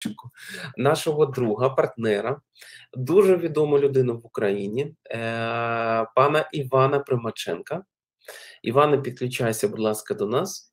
Іванченко, нашого друга, партнера, дуже відому людину в Україні, пана Івана Примаченка. Іване, підключайся, будь ласка, до нас.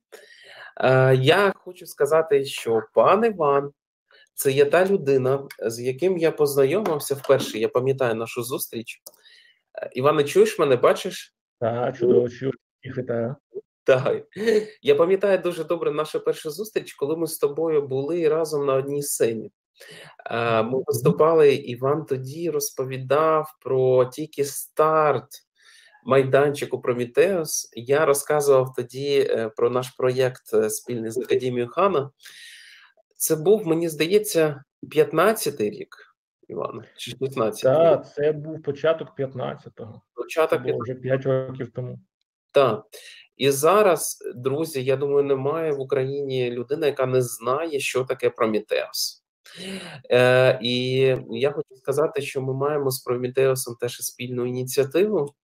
Я хочу сказати, що пан Іван – це є та людина, з яким я познайомився вперше. Я пам'ятаю нашу зустріч. Іване, чуєш мене, бачиш? Так, чудово, чую. Вітаю. Так. Я пам'ятаю дуже добре нашу першу зустріч, коли ми з тобою були разом на одній сцені. Ми виступали, Іван тоді розповідав про тільки старт майданчику Прометеус. Я розказував тоді про наш проєкт спільний з Академією Хана. Це був, мені здається, 15-й рік, Іван, чи 16-й? Так, це був початок 15-го. Початок це було вже 5 років тому. Так. І зараз, друзі, я думаю, немає в Україні людини, яка не знає, що таке Прометеус. І я хочу сказати, що ми маємо з Прометеусом теж спільну ініціативу.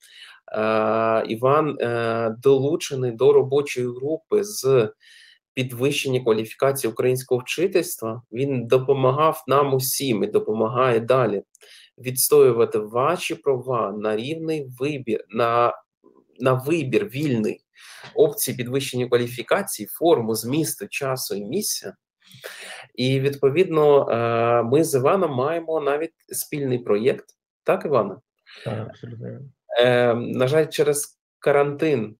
Іван долучений до робочої групи з підвищення кваліфікації українського вчительства. Він допомагав нам усім і допомагає далі відстоювати ваші права на рівний вибір, на вибір вільний опції підвищення кваліфікації, форму, змісту, часу і місця. І, відповідно, ми з Іваном маємо навіть спільний проєкт. Так, Іване? Так, абсолютно. На жаль, через карантин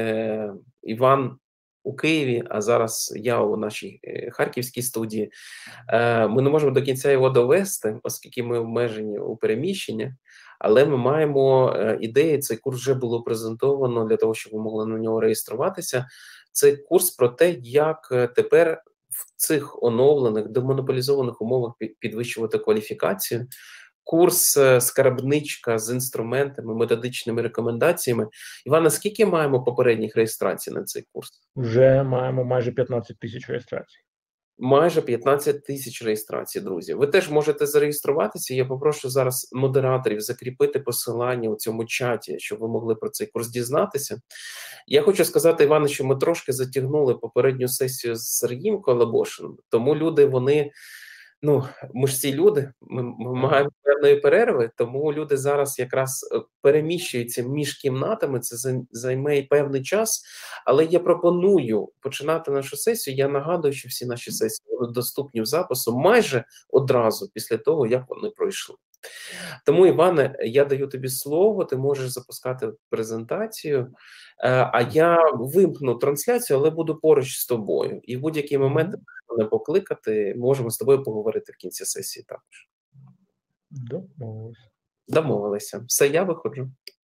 Іван у Києві, а зараз я у нашій харківській студії, ми не можемо до кінця його довести, оскільки ми обмежені у переміщенні, але ми маємо ідеї, цей курс вже було презентовано для того, щоб ви могли на нього реєструватися. Це курс про те, як тепер в цих оновлених, демонополізованих умовах підвищувати кваліфікацію. Курс «Скарбничка» з інструментами, методичними рекомендаціями. Іван, скільки маємо попередніх реєстрацій на цей курс? Вже маємо майже 15 тисяч реєстрацій. Майже 15 тисяч реєстрацій, друзі. Ви теж можете зареєструватися. Я попрошу зараз модераторів закріпити посилання у цьому чаті, щоб ви могли про цей курс дізнатися. Я хочу сказати, Іване, що ми трошки затягнули попередню сесію з Сергієм Колебошиним, тому люди, вони... ми ж ці люди, ми маємо певної перерви, тому люди зараз якраз переміщуються між кімнатами, це займе певний час, але я пропоную починати нашу сесію. Я нагадую, що всі наші сесії будуть доступні в запису майже одразу після того, як вони пройшли. Тому, Іване, я даю тобі слово, ти можеш запускати презентацію, а я вимкну трансляцію, але буду поруч з тобою. І в будь-який момент мене покликати, можемо з тобою поговорити в кінці сесії також. Домовилися. Все, я виходжу.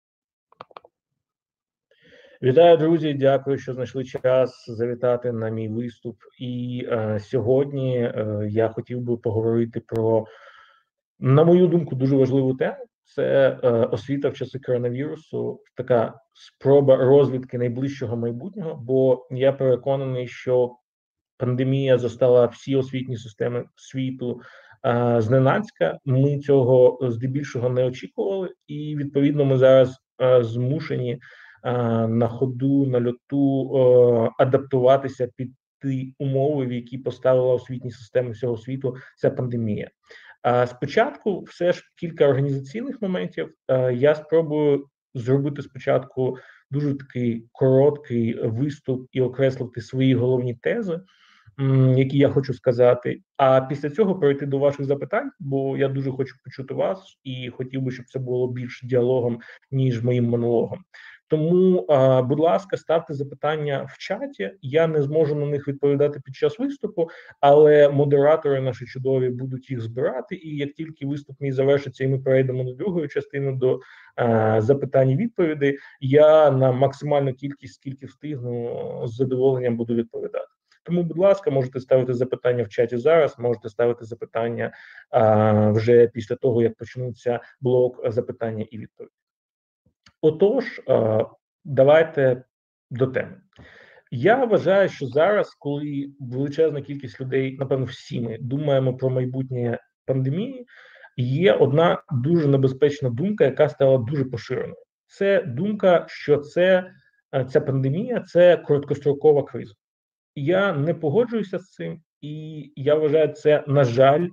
Вітаю, друзі, дякую, що знайшли час завітати на мій виступ. І сьогодні я хотів би поговорити про, на мою думку, дуже важливу тему. Це освіта в часи коронавірусу, така спроба розвідки найближчого майбутнього, бо я переконаний, що пандемія застала всі освітні системи світу зненацька. Ми цього здебільшого не очікували, і відповідно ми зараз змушені на ходу, на льоту адаптуватися під ті умови, в які поставила освітні системи всього світу ця пандемія. Спочатку все ж кілька організаційних моментів. Я спробую зробити спочатку дуже такий короткий виступ і окреслити свої головні тези, які я хочу сказати, а після цього перейти до ваших запитань, бо я дуже хочу почути вас і хотів би, щоб це було більш діалогом, ніж моїм монологом. Тому, будь ласка, ставте запитання в чаті, я не зможу на них відповідати під час виступу, але модератори наші чудові будуть їх збирати, і як тільки виступ мій завершиться і ми перейдемо до другої частини, до запитань і відповідей, я на максимальну кількість, скільки встигну, з задоволенням буду відповідати. Тому, будь ласка, можете ставити запитання в чаті зараз, можете ставити запитання вже після того, як почнеться блок запитання і відповіді. Отож, давайте до теми. Я вважаю, що зараз, коли величезна кількість людей, напевно, всі ми думаємо про майбутнє пандемії, є одна дуже небезпечна думка, яка стала дуже поширеною. Це думка, що ця пандемія – це короткострокова криза. Я не погоджуюся з цим, І я вважаю це, на жаль,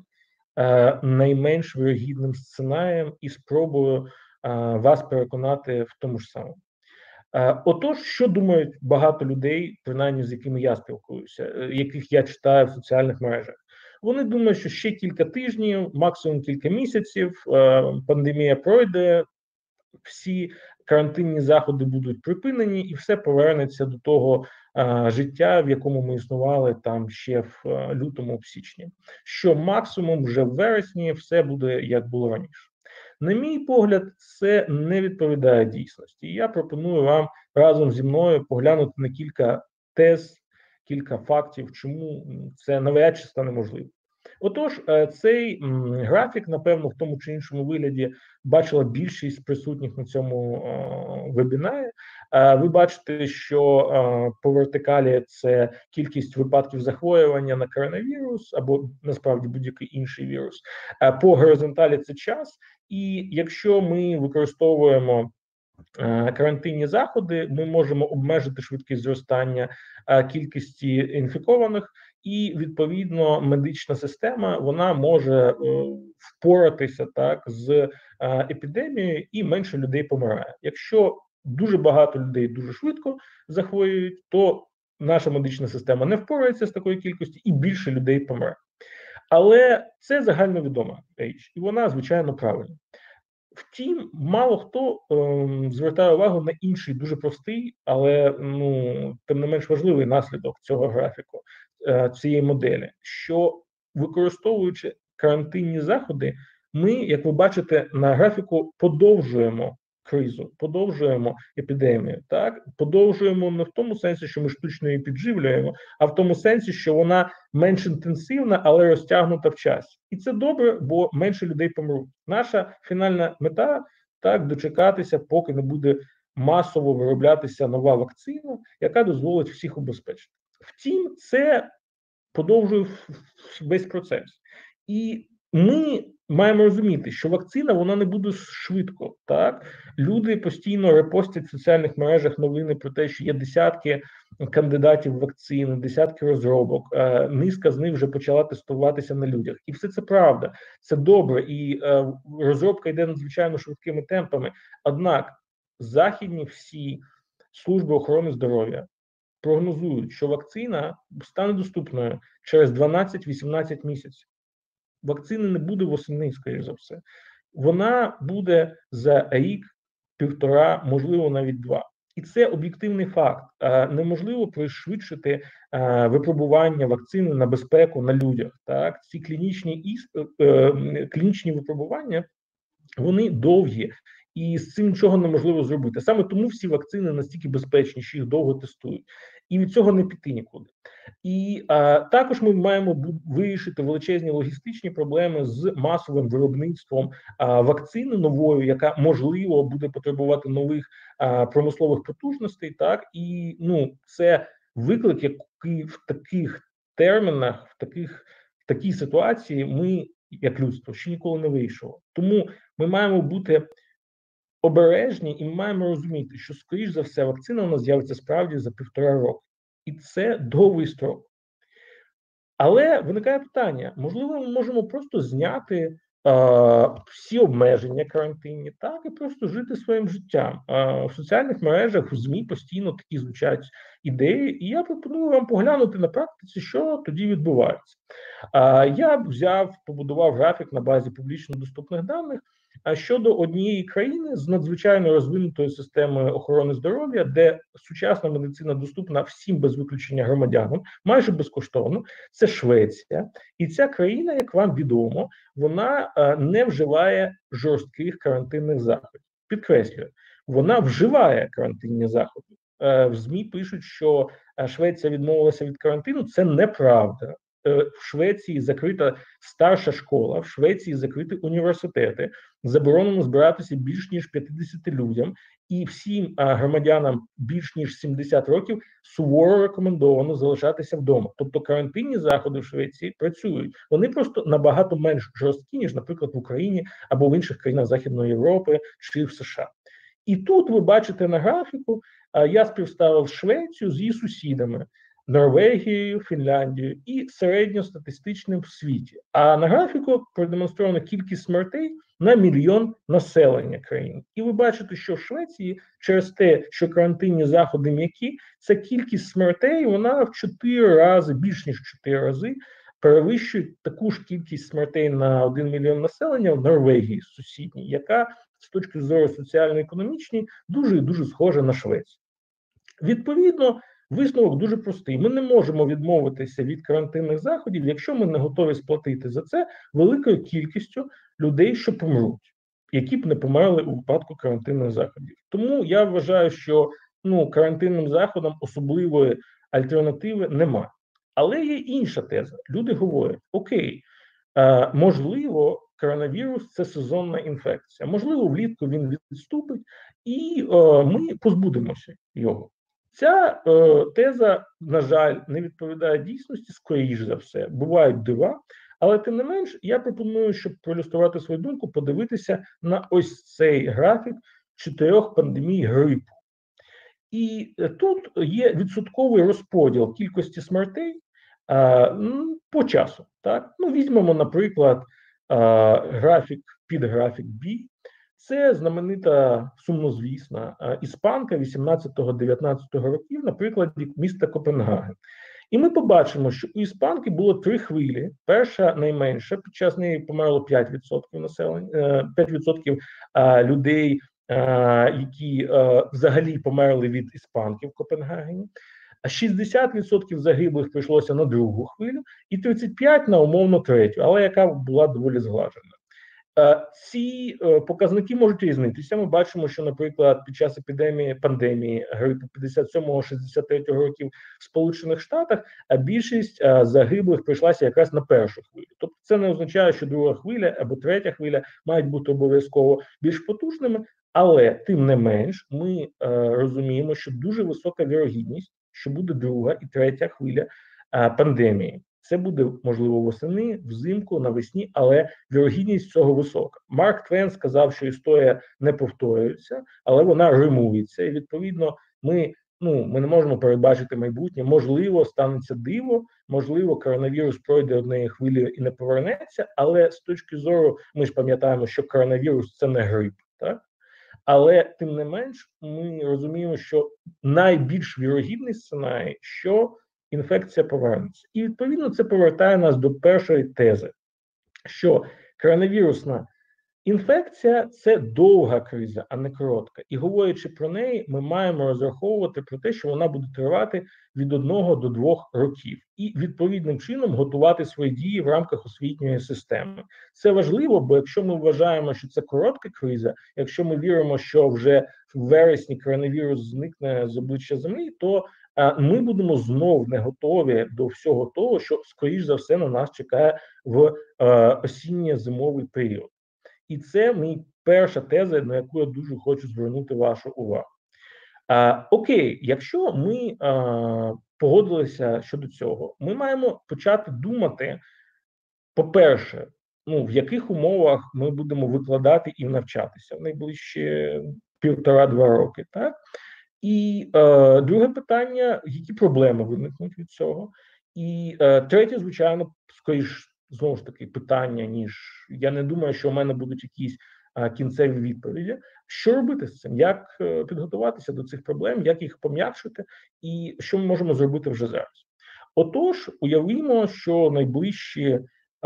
найменш вирогідним сценарієм і спробую вас переконати в тому ж самому. Отож, що думають багато людей, принаймні з якими я спілкуюся, яких я читаю в соціальних мережах? Вони думають, що ще кілька тижнів, максимум кілька місяців, пандемія пройде, всі карантинні заходи будуть припинені, і все повернеться до того життя, в якому ми існували там ще в лютому, в січні. Що максимум вже в вересні все буде, як було раніше. На мій погляд, це не відповідає дійсності. І я пропоную вам разом зі мною поглянути на кілька тез, кілька фактів, чому це навряд чи стане можливим. Отож, цей графік, напевно, в тому чи іншому вигляді бачила більшість присутніх на цьому вебінарі. Ви бачите, що по вертикалі це кількість випадків захворювання на коронавірус або насправді будь-який інший вірус. По горизонталі це час. І якщо ми використовуємо карантинні заходи, ми можемо обмежити швидкість зростання кількості інфікованих, і відповідно медична система вона може впоратися так з епідемією, і менше людей помирає. Якщо дуже багато людей дуже швидко захворюють, то наша медична система не впорається з такої кількості, і більше людей помре. Але це загальновідома річ, і вона, звичайно, правильна. Втім, мало хто звертає увагу на інший дуже простий, але тим не менш важливий наслідок цього графіку, цієї моделі, що використовуючи карантинні заходи, ми, як ви бачите на графіку, подовжуємо кризу, подовжуємо епідемію, так? Подовжуємо не в тому сенсі, що ми штучно її підживлюємо, а в тому сенсі, що вона менш інтенсивна, але розтягнута в часі. І це добре, бо менше людей помруть. Наша фінальна мета – так, дочекатися, поки не буде масово вироблятися нова вакцина, яка дозволить всіх убезпечити. Втім, це подовжує весь процес. І ми маємо розуміти, що вакцина, вона не буде швидко, так? Люди постійно репостять в соціальних мережах новини про те, що є десятки кандидатів в вакцини, десятки розробок, низка з них вже почала тестуватися на людях. І все це правда, це добре, і розробка йде надзвичайно швидкими темпами. Однак західні всі служби охорони здоров'я прогнозують, що вакцина стане доступною через 12-18 місяців. Вакцини не буде восени, скоріш за все. Вона буде за рік, півтора, можливо, навіть 2. І це об'єктивний факт. Неможливо пришвидшити випробування вакцини на безпеку на людях. Так? Ці клінічні випробування, вони довгі. І з цим нічого неможливо зробити. Саме тому всі вакцини настільки безпечні, що їх довго тестують. І від цього не піти нікуди. І також ми маємо вирішити величезні логістичні проблеми з масовим виробництвом вакцини нової, яка, можливо, буде потребувати нових промислових потужностей. Так? І це виклик, який в таких термінах, в такій ситуації ми, як людство, ще ніколи не вирішували. Тому ми маємо бути обережні і ми маємо розуміти, що, скоріш за все, вакцина у нас з'явиться справді за 1,5 року. І це довгий строк. Але виникає питання, можливо, ми можемо просто зняти всі обмеження карантинні, так, і просто жити своїм життям. В соціальних мережах, в ЗМІ постійно такі звучать ідеї, і я пропоную вам поглянути на практиці, що тоді відбувається. Я побудував графік на базі публічно доступних даних, щодо однієї країни з надзвичайно розвинутою системою охорони здоров'я, де сучасна медицина доступна всім без виключення громадянам, майже безкоштовно, це Швеція. І ця країна, як вам відомо, вона не вживає жорстких карантинних заходів. Підкреслюю, вона вживає карантинні заходи. В ЗМІ пишуть, що Швеція відмовилася від карантину. Це неправда. В Швеції закрита старша школа, в Швеції закриті університети, заборонено збиратися більш ніж 50 людям, і всім громадянам більш ніж 70 років суворо рекомендовано залишатися вдома. Тобто карантинні заходи в Швеції працюють. Вони просто набагато менш жорсткі, ніж, наприклад, в Україні або в інших країнах Західної Європи чи в США. І тут ви бачите на графіку, я співставив Швецію з її сусідами. Норвегією, Фінляндією і середньостатистичним в світі. А на графіку продемонстровано кількість смертей на мільйон населення країни. І ви бачите, що в Швеції через те, що карантинні заходи м'які, ця кількість смертей, вона в 4 рази, більш ніж 4 рази, перевищує таку ж кількість смертей на 1 мільйон населення в Норвегії сусідній, яка з точки зору соціально-економічної дуже і дуже схожа на Швецію. Відповідно, висновок дуже простий. Ми не можемо відмовитися від карантинних заходів, якщо ми не готові сплатити за це великою кількістю людей, що помруть, які б не померли у випадку карантинних заходів. Тому я вважаю, що карантинним заходам особливої альтернативи немає. Але є інша теза. Люди говорять, окей, можливо, коронавірус – це сезонна інфекція. Можливо, влітку він відступить, і ми позбудемося його. Ця теза, на жаль, не відповідає дійсності, скоріш за все. Бувають дива, але тим не менш, я пропоную, щоб проілюструвати свою думку, подивитися на ось цей графік 4 пандемій грипу. І тут є відсотковий розподіл кількості смертей по часу. Так? Візьмемо, наприклад, підграфік B. Це знаменита, сумнозвісна іспанка 18-19 років, на прикладі міста Копенгаген. І ми побачимо, що у іспанки було 3 хвилі. Перша найменша, під час неї померло 5% населення, 5% людей, які взагалі померли від іспанки в Копенгагені. 60% загиблих прийшлося на другу хвилю і 35% на умовно третю, але яка була доволі зглажена. Ці показники можуть різнитися. Ми бачимо, що, наприклад, під час пандемії грипу 57-63 років в Сполучених Штатах більшість загиблих прийшлася якраз на першу хвилю. Тобто це не означає, що друга хвиля або третя хвиля мають бути обов'язково більш потужними, але тим не менш ми розуміємо, що дуже висока вірогідність, що буде друга і третя хвиля пандемії. Це буде, можливо, восени, взимку, навесні, але вірогідність цього висока. Марк Твен сказав, що історія не повторюється, але вона римується. І, відповідно, ми не можемо передбачити майбутнє. Можливо, станеться диво, можливо, коронавірус пройде однієї хвилі і не повернеться, але з точки зору, ми ж пам'ятаємо, що коронавірус – це не грип, так? Але, тим не менш, ми розуміємо, що найбільш вірогідний сценарій, що інфекція повернеться. І, відповідно, це повертає нас до першої тези, що коронавірусна інфекція – це довга криза, а не коротка. І, говорячи про неї, ми маємо розраховувати про те, що вона буде тривати від 1 до 2 років. І, відповідним чином, готувати свої дії в рамках освітньої системи. Це важливо, бо якщо ми вважаємо, що це коротка криза, якщо ми віримо, що вже в вересні коронавірус зникне з обличчя Землі, то ми будемо знов не готові до всього того, що, скоріш за все, на нас чекає в осінньо-зимовий період. І це мій перша теза, на яку я дуже хочу звернути вашу увагу. Окей, якщо ми погодилися щодо цього, ми маємо почати думати, по-перше, в яких умовах ми будемо викладати і навчатися в найближчі 1,5-2 роки, так? І друге питання, які проблеми виникнуть від цього. І третє, звичайно, скоріш, знову ж таки, питання, ніж я не думаю, що у мене будуть якісь кінцеві відповіді. Що робити з цим? Як підготуватися до цих проблем, як їх пом'якшити і що ми можемо зробити вже зараз? Отож, уявімо, що найближчі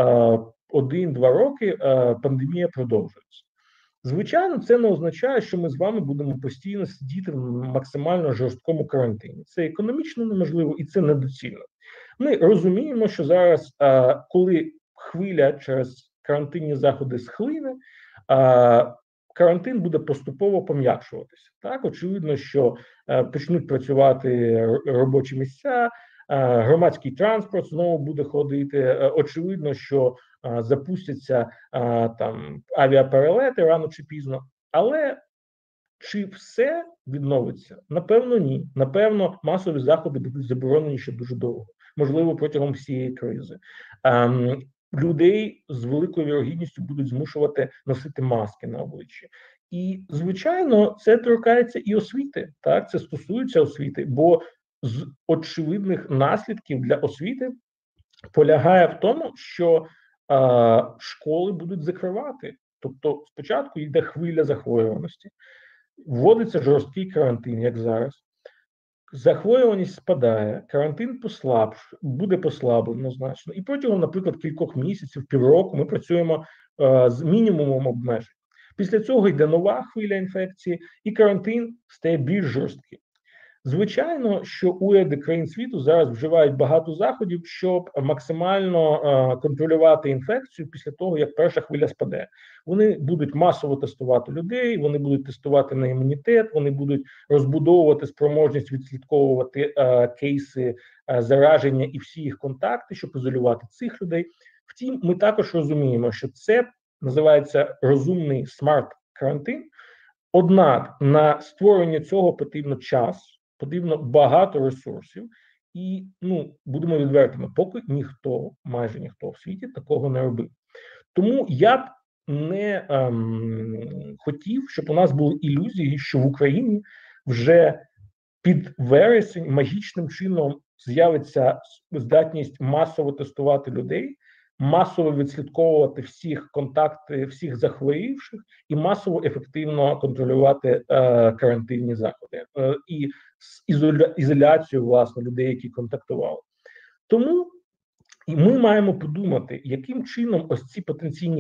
1-2 роки пандемія продовжується. Звичайно, це не означає, що ми з вами будемо постійно сидіти в максимально жорсткому карантині. Це економічно неможливо і це недоцільно. Ми розуміємо, що зараз, коли хвиля через карантинні заходи схлине, карантин буде поступово пом'якшуватися. Так, очевидно, що почнуть працювати робочі місця, громадський транспорт знову буде ходити. Очевидно, що запустяться авіаперелети рано чи пізно. Але чи все відновиться? Напевно, ні. Напевно, масові заходи будуть заборонені ще дуже довго. Можливо, протягом всієї кризи. Людей з великою вірогідністю будуть змушувати носити маски на обличчі. І, звичайно, це торкається і освіти. Так, це стосується освіти, бо з очевидних наслідків для освіти полягає в тому, що школи будуть закривати. Тобто спочатку йде хвиля захворюваності, вводиться жорсткий карантин, як зараз. Захворюваність спадає, карантин буде послаблено значно. І протягом, наприклад, кількох місяців, півроку ми працюємо з мінімумом обмежень. Після цього йде нова хвиля інфекції, і карантин стає більш жорстким. Звичайно, що уряди країн світу зараз вживають багато заходів, щоб максимально контролювати інфекцію після того, як перша хвиля спаде. Вони будуть масово тестувати людей, вони будуть тестувати на імунітет, вони будуть розбудовувати спроможність відслідковувати кейси зараження і всі їх контакти, щоб ізолювати цих людей. Втім, ми також розуміємо, що це називається розумний смарт-карантин. Однак на створення цього потрібно час, потрібно багато ресурсів, і, будемо відвертими, поки майже ніхто в світі такого не робив. Тому я б не хотів, щоб у нас були ілюзії, що в Україні вже під вересень магічним чином з'явиться здатність масово тестувати людей, масово відслідковувати всіх контакти, всіх захворівших і масово ефективно контролювати карантинні заходи і ізоляцію, власне, людей, які контактували. Тому ми маємо подумати, яким чином ось ці потенційні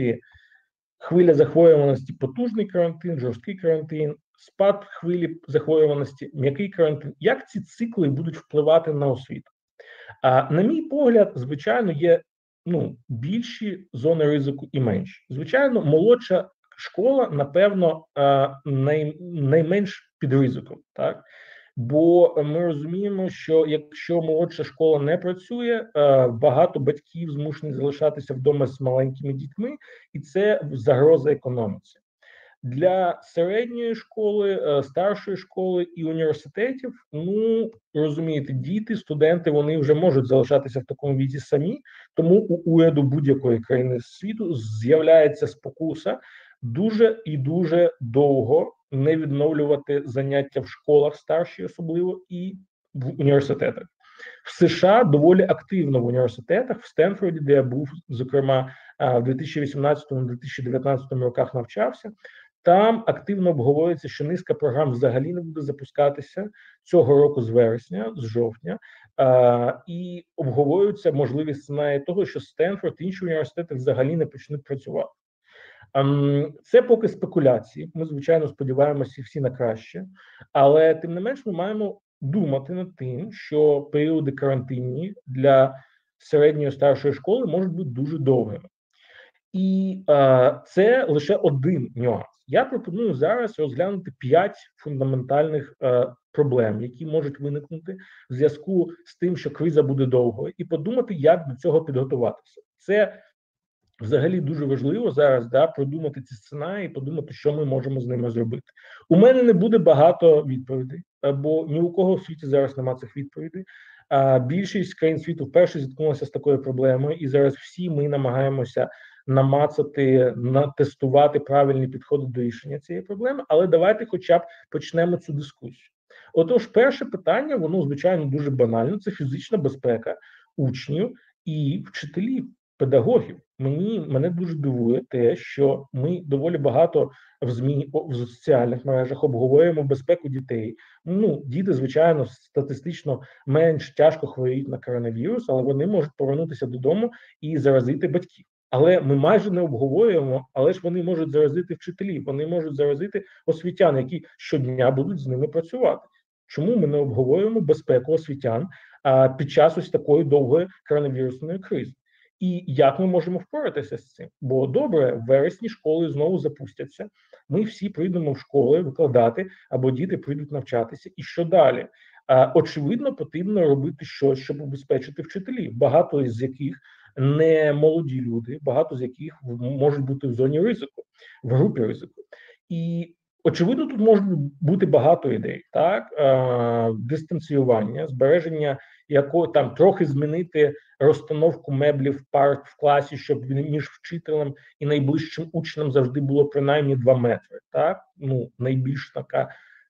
хвиля захворюваності, потужний карантин, жорсткий карантин, спад хвилі захворюваності, м'який карантин, як ці цикли будуть впливати на освіту. На мій погляд, звичайно, є більші зони ризику і менші. Звичайно, молодша школа, напевно, найменш під ризиком, так? Бо ми розуміємо, що якщо молодша школа не працює, багато батьків змушені залишатися вдома з маленькими дітьми, і це загроза економіці. Для середньої школи, старшої школи і університетів, розумієте, діти, студенти, вони вже можуть залишатися в такому віці самі, тому у уряду будь-якої країни світу з'являється спокуса дуже і дуже довго не відновлювати заняття в школах старші особливо і в університетах. В США доволі активно в університетах, в Стенфорді, де я був, зокрема, в 2018-2019 роках навчався, там активно обговорюється, що низка програм взагалі не буде запускатися цього року з вересня, з жовтня, і обговорюється можливі сценарії того, що Стенфорд і інші університети взагалі не почнуть працювати. Це поки спекуляції, ми, звичайно, сподіваємося всі на краще, але тим не менш ми маємо думати над тим, що періоди карантинні для середньої старшої школи можуть бути дуже довгими. І це лише один нюанс. Я пропоную зараз розглянути 5 фундаментальних проблем, які можуть виникнути в зв'язку з тим, що криза буде довгою, і подумати, як до цього підготуватися. Це взагалі дуже важливо зараз, продумати ці сценарії, подумати, що ми можемо з ними зробити. У мене не буде багато відповідей, бо ні у кого в світі зараз немає цих відповідей. Більшість країн світу вперше зіткнулася з такою проблемою, і зараз всі ми намагаємося намацати, натестувати правильні підходи до рішення цієї проблеми, але давайте хоча б почнемо цю дискусію. Отож, перше питання, воно, звичайно, дуже банально, це фізична безпека учнів і вчителів, педагогів. Мене дуже дивує те, що ми доволі багато в ЗМІ, в соціальних мережах обговорюємо безпеку дітей. Діти, звичайно, статистично менш тяжко хворіють на коронавірус, але вони можуть повернутися додому і заразити батьків. Але ми майже не обговорюємо, але ж вони можуть заразити вчителів, вони можуть заразити освітян, які щодня будуть з ними працювати. Чому ми не обговорюємо безпеку освітян під час ось такої довгої коронавірусної кризи? І як ми можемо впоратися з цим? Бо добре, в вересні школи знову запустяться, ми всі прийдемо в школи викладати, або діти прийдуть навчатися. І що далі? Очевидно, потрібно робити щось, щоб убезпечити вчителів, багато з яких не молоді люди, багато з яких можуть бути в зоні ризику, в групі ризику. І очевидно, тут може бути багато ідей, так? Дистанціювання, збереження трохи змінити розстановку меблів парт в класі, щоб між вчителем і найближчим учнем завжди було принаймні 2 метри, так? Найбільш така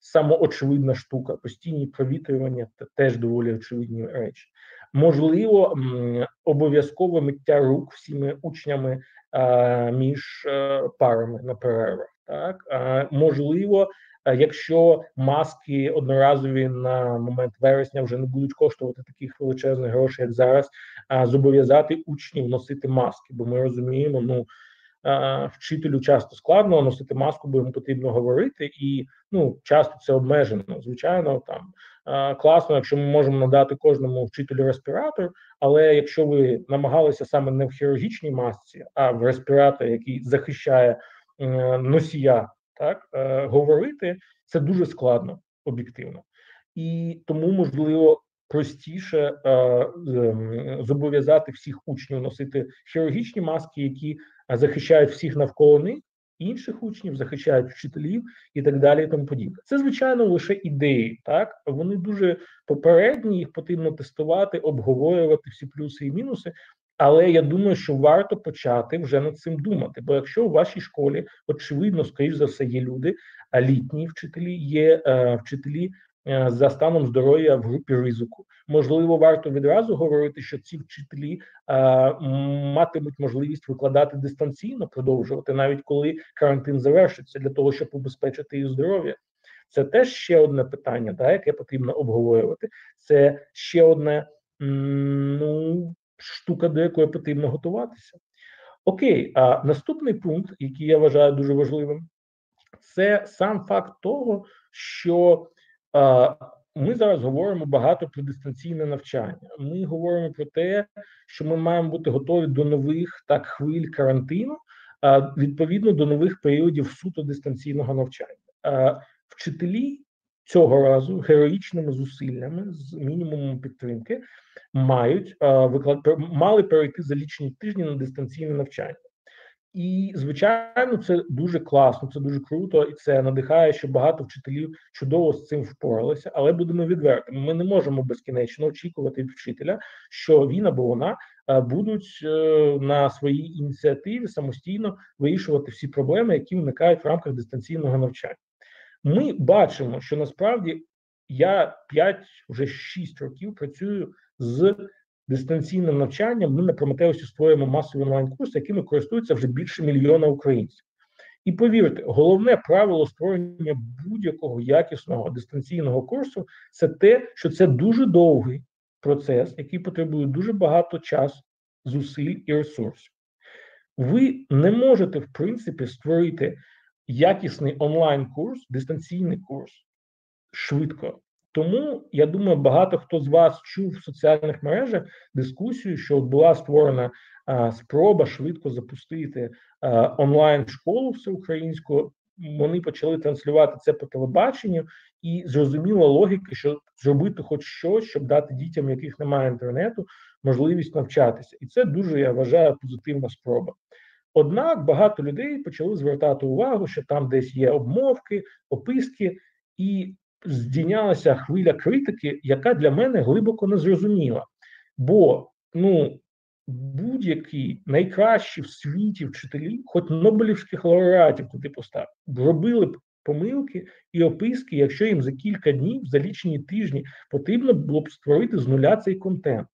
самоочевидна штука. Постійні провітрювання – це теж доволі очевидні речі. Можливо, обов'язкове миття рук всіми учнями між парами на перервах. Так? Можливо, якщо маски одноразові на момент вересня вже не будуть коштувати таких величезних грошей, як зараз, зобов'язати учнів носити маски, бо ми розуміємо, вчителю часто складно носити маску, бо йому потрібно говорити, і часто це обмежено. Звичайно, класно, якщо ми можемо надати кожному вчителю респіратор, але якщо ви намагалися саме не в хірургічній масці, а в респіраторі, який захищає носія, так, говорити, це дуже складно об'єктивно. І тому, можливо, простіше зобов'язати всіх учнів носити хірургічні маски, які захищають всіх навколо них, інших учнів, захищають вчителів і так далі, і тому подібне. Це, звичайно, лише ідеї, так? Вони дуже попередні, їх потрібно тестувати, обговорювати всі плюси і мінуси, але я думаю, що варто почати вже над цим думати, бо якщо у вашій школі, очевидно, скоріш за все, є люди, літні вчителі, є вчителі за станом здоров'я в групі ризику. Можливо, варто відразу говорити, що ці вчителі матимуть можливість викладати дистанційно, продовжувати, навіть коли карантин завершиться, для того, щоб убезпечити їх здоров'я. Це теж ще одне питання, так, яке потрібно обговорювати. Це ще одне штука, до якої потрібно готуватися. Окей, а наступний пункт, який я вважаю дуже важливим, це сам факт того, що ми зараз говоримо багато про дистанційне навчання. Ми говоримо про те, що ми маємо бути готові до нових хвиль карантину, відповідно до нових періодів суто дистанційного навчання. Вчителі цього разу героїчними зусиллями з мінімумом підтримки мали перейти за лічені тижні на дистанційне навчання. І, звичайно, це дуже класно, це дуже круто, і це надихає, що багато вчителів чудово з цим впоралися, але будемо відвертими. Ми не можемо безкінечно очікувати від вчителя, що він або вона будуть на своїй ініціативі самостійно вирішувати всі проблеми, які виникають в рамках дистанційного навчання. Ми бачимо, що насправді я 5, вже 6 років працюю з дистанційним навчанням. Ми на Прометеусі створюємо масові онлайн-курси, якими користуються вже більше 1 мільйона українців. І повірте, головне правило створення будь-якого якісного дистанційного курсу – це те, що це дуже довгий процес, який потребує дуже багато часу, зусиль і ресурсів. Ви не можете, в принципі, створити якісний онлайн-курс, дистанційний курс швидко. Тому, я думаю, багато хто з вас чув в соціальних мережах дискусію, що була створена спроба швидко запустити онлайн-школу всеукраїнську. Вони почали транслювати це по телебаченню, і зрозуміла логіка, що зробити хоч щось, щоб дати дітям, яких немає інтернету, можливість навчатися. І це дуже, я вважаю, позитивна спроба. Однак багато людей почали звертати увагу, що там десь є обмовки, описки, і здійнялася хвиля критики, яка для мене глибоко незрозуміла. Бо, будь-які найкращі в світі вчителі, хоч Нобелівських лауреатів туди поставили, робили б помилки і описки, якщо їм за кілька днів, за лічені тижні потрібно було б створити з нуля цей контент.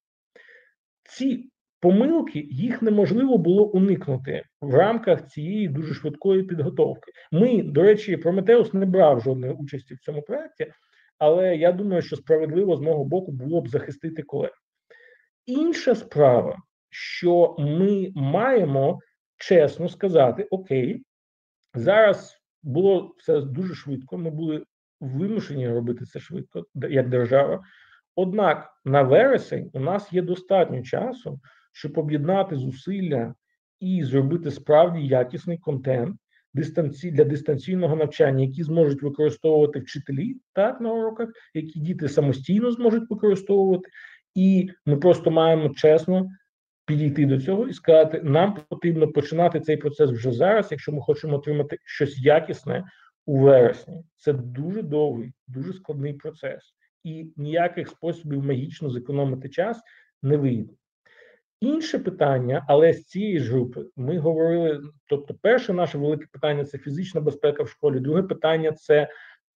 Ці помилки, їх неможливо було уникнути в рамках цієї дуже швидкої підготовки. Ми, до речі, Прометеус не брав жодної участі в цьому проєкті, але я думаю, що справедливо з мого боку було б захистити колег. Інша справа, що ми маємо чесно сказати, окей, зараз було все дуже швидко, ми були вимушені робити це швидко, як держава. Однак на вересень у нас є достатньо часу, щоб об'єднати зусилля і зробити справді якісний контент для дистанційного навчання, які зможуть використовувати вчителі на уроках, які діти самостійно зможуть використовувати. І ми просто маємо чесно підійти до цього і сказати, нам потрібно починати цей процес вже зараз, якщо ми хочемо отримати щось якісне у вересні. Це дуже довгий, дуже складний процес. І ніяких способів магічно зекономити час не вийде. Інше питання, але з цієї ж групи, ми говорили, тобто перше наше велике питання – це фізична безпека в школі, друге питання – це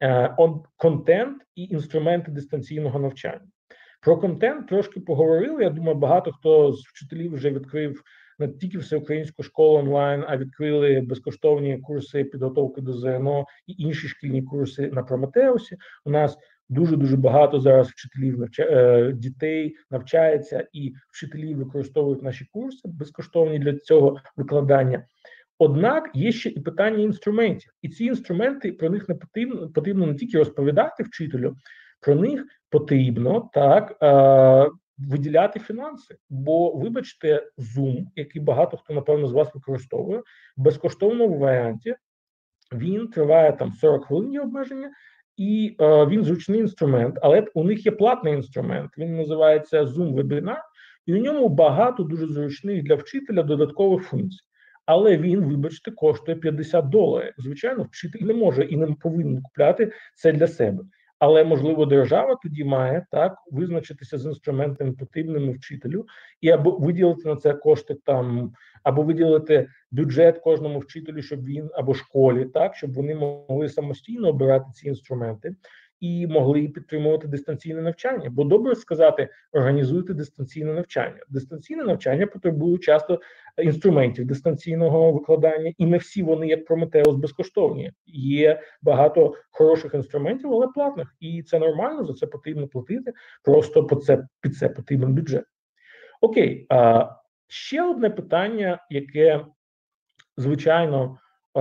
контент і інструменти дистанційного навчання. Про контент трошки поговорили. Я думаю, багато хто з вчителів вже відкрив не тільки всеукраїнську школу онлайн, а відкрили безкоштовні курси підготовки до ЗНО і інші шкільні курси на Прометеусі. У нас дуже багато зараз вчителів дітей навчається, і вчителі використовують наші курси безкоштовні для цього викладання. Однак є ще і питання інструментів. І ці інструменти, про них не потрібно не тільки розповідати вчителю, про них потрібно виділяти фінанси. Бо, вибачте, Zoom, який багато хто, напевно, з вас використовує, в безкоштовному варіанті, він триває там 40 хвилин обмеження, і він зручний інструмент, але у них є платний інструмент, він називається Zoom Webinar, і у ньому багато дуже зручних для вчителя додаткових функцій. Але він, вибачте, коштує $50. Звичайно, вчитель не може і не повинен купляти це для себе. Але, можливо, держава тоді має визначитися з інструментами потрібними вчителю і або виділити на це кошти або виділити бюджет кожному вчителю, щоб він, або школі, щоб вони могли самостійно обирати ці інструменти і могли підтримувати дистанційне навчання. Бо добре сказати, організуйте дистанційне навчання. Дистанційне навчання потребує часто інструментів дистанційного викладання, і не всі вони, як Прометеус, безкоштовні. Є багато хороших інструментів, але платних, і це нормально, за це потрібно платити, просто під це потрібен бюджет. Окей, ще одне питання, яке, звичайно,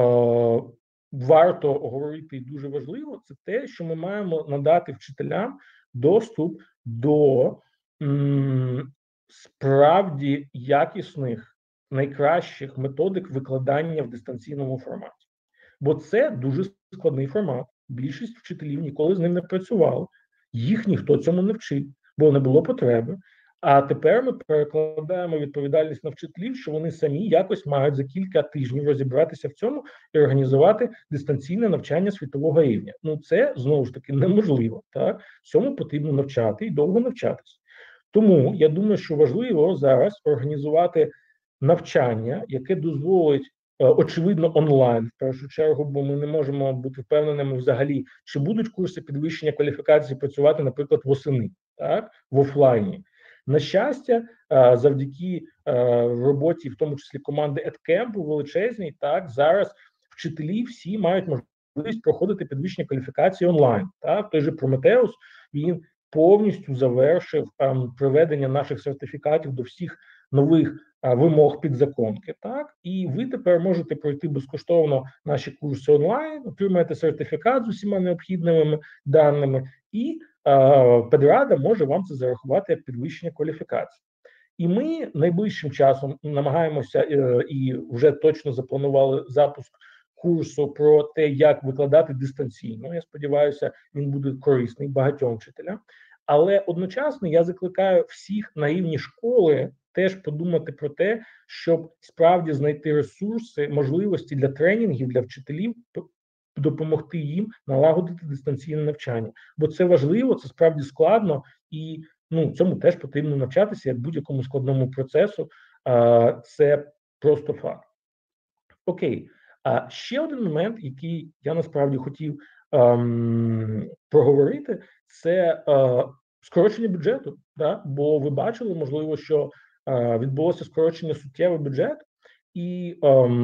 варто говорити і дуже важливо, це те, що ми маємо надати вчителям доступ до справді якісних, найкращих методик викладання в дистанційному форматі. Бо це дуже складний формат. Більшість вчителів ніколи з ним не працювали. Їх ніхто цьому не вчить, бо не було потреби. А тепер ми перекладаємо відповідальність на вчителів, що вони самі якось мають за кілька тижнів розібратися в цьому і організувати дистанційне навчання світового рівня. Це, знову ж таки, неможливо. Цьому потрібно навчати і довго навчатися. Тому я думаю, що важливо зараз організувати навчання, яке дозволить, очевидно, онлайн, в першу чергу, бо ми не можемо бути впевненими взагалі, чи будуть курси підвищення кваліфікації працювати, наприклад, восени, в офлайні. На щастя, завдяки роботі, в тому числі команди EdCamp величезній, зараз вчителі всі мають можливість проходити підвищення кваліфікації онлайн. Той же Прометеус, він повністю завершив приведення наших сертифікатів до всіх нових вимог підзаконки. І ви тепер можете пройти безкоштовно наші курси онлайн, отримаєте сертифікат з усіма необхідними даними, і педрада може вам це зарахувати як підвищення кваліфікації. І ми найближчим часом намагаємося і вже точно запланували запуск курсу про те, як викладати дистанційно. Я сподіваюся, він буде корисний багатьом вчителям. Але одночасно я закликаю всіх на рівні школи теж подумати про те, щоб справді знайти ресурси, можливості для тренінгів, для вчителів, допомогти їм налагодити дистанційне навчання. Бо це важливо, це справді складно, і цьому теж потрібно навчатися, як будь-якому складному процесу. Це просто факт. Окей. Ще один момент, який я насправді хотів проговорити, це скорочення бюджету. Бо ви бачили, можливо, що відбулося скорочення суттєвого бюджету, і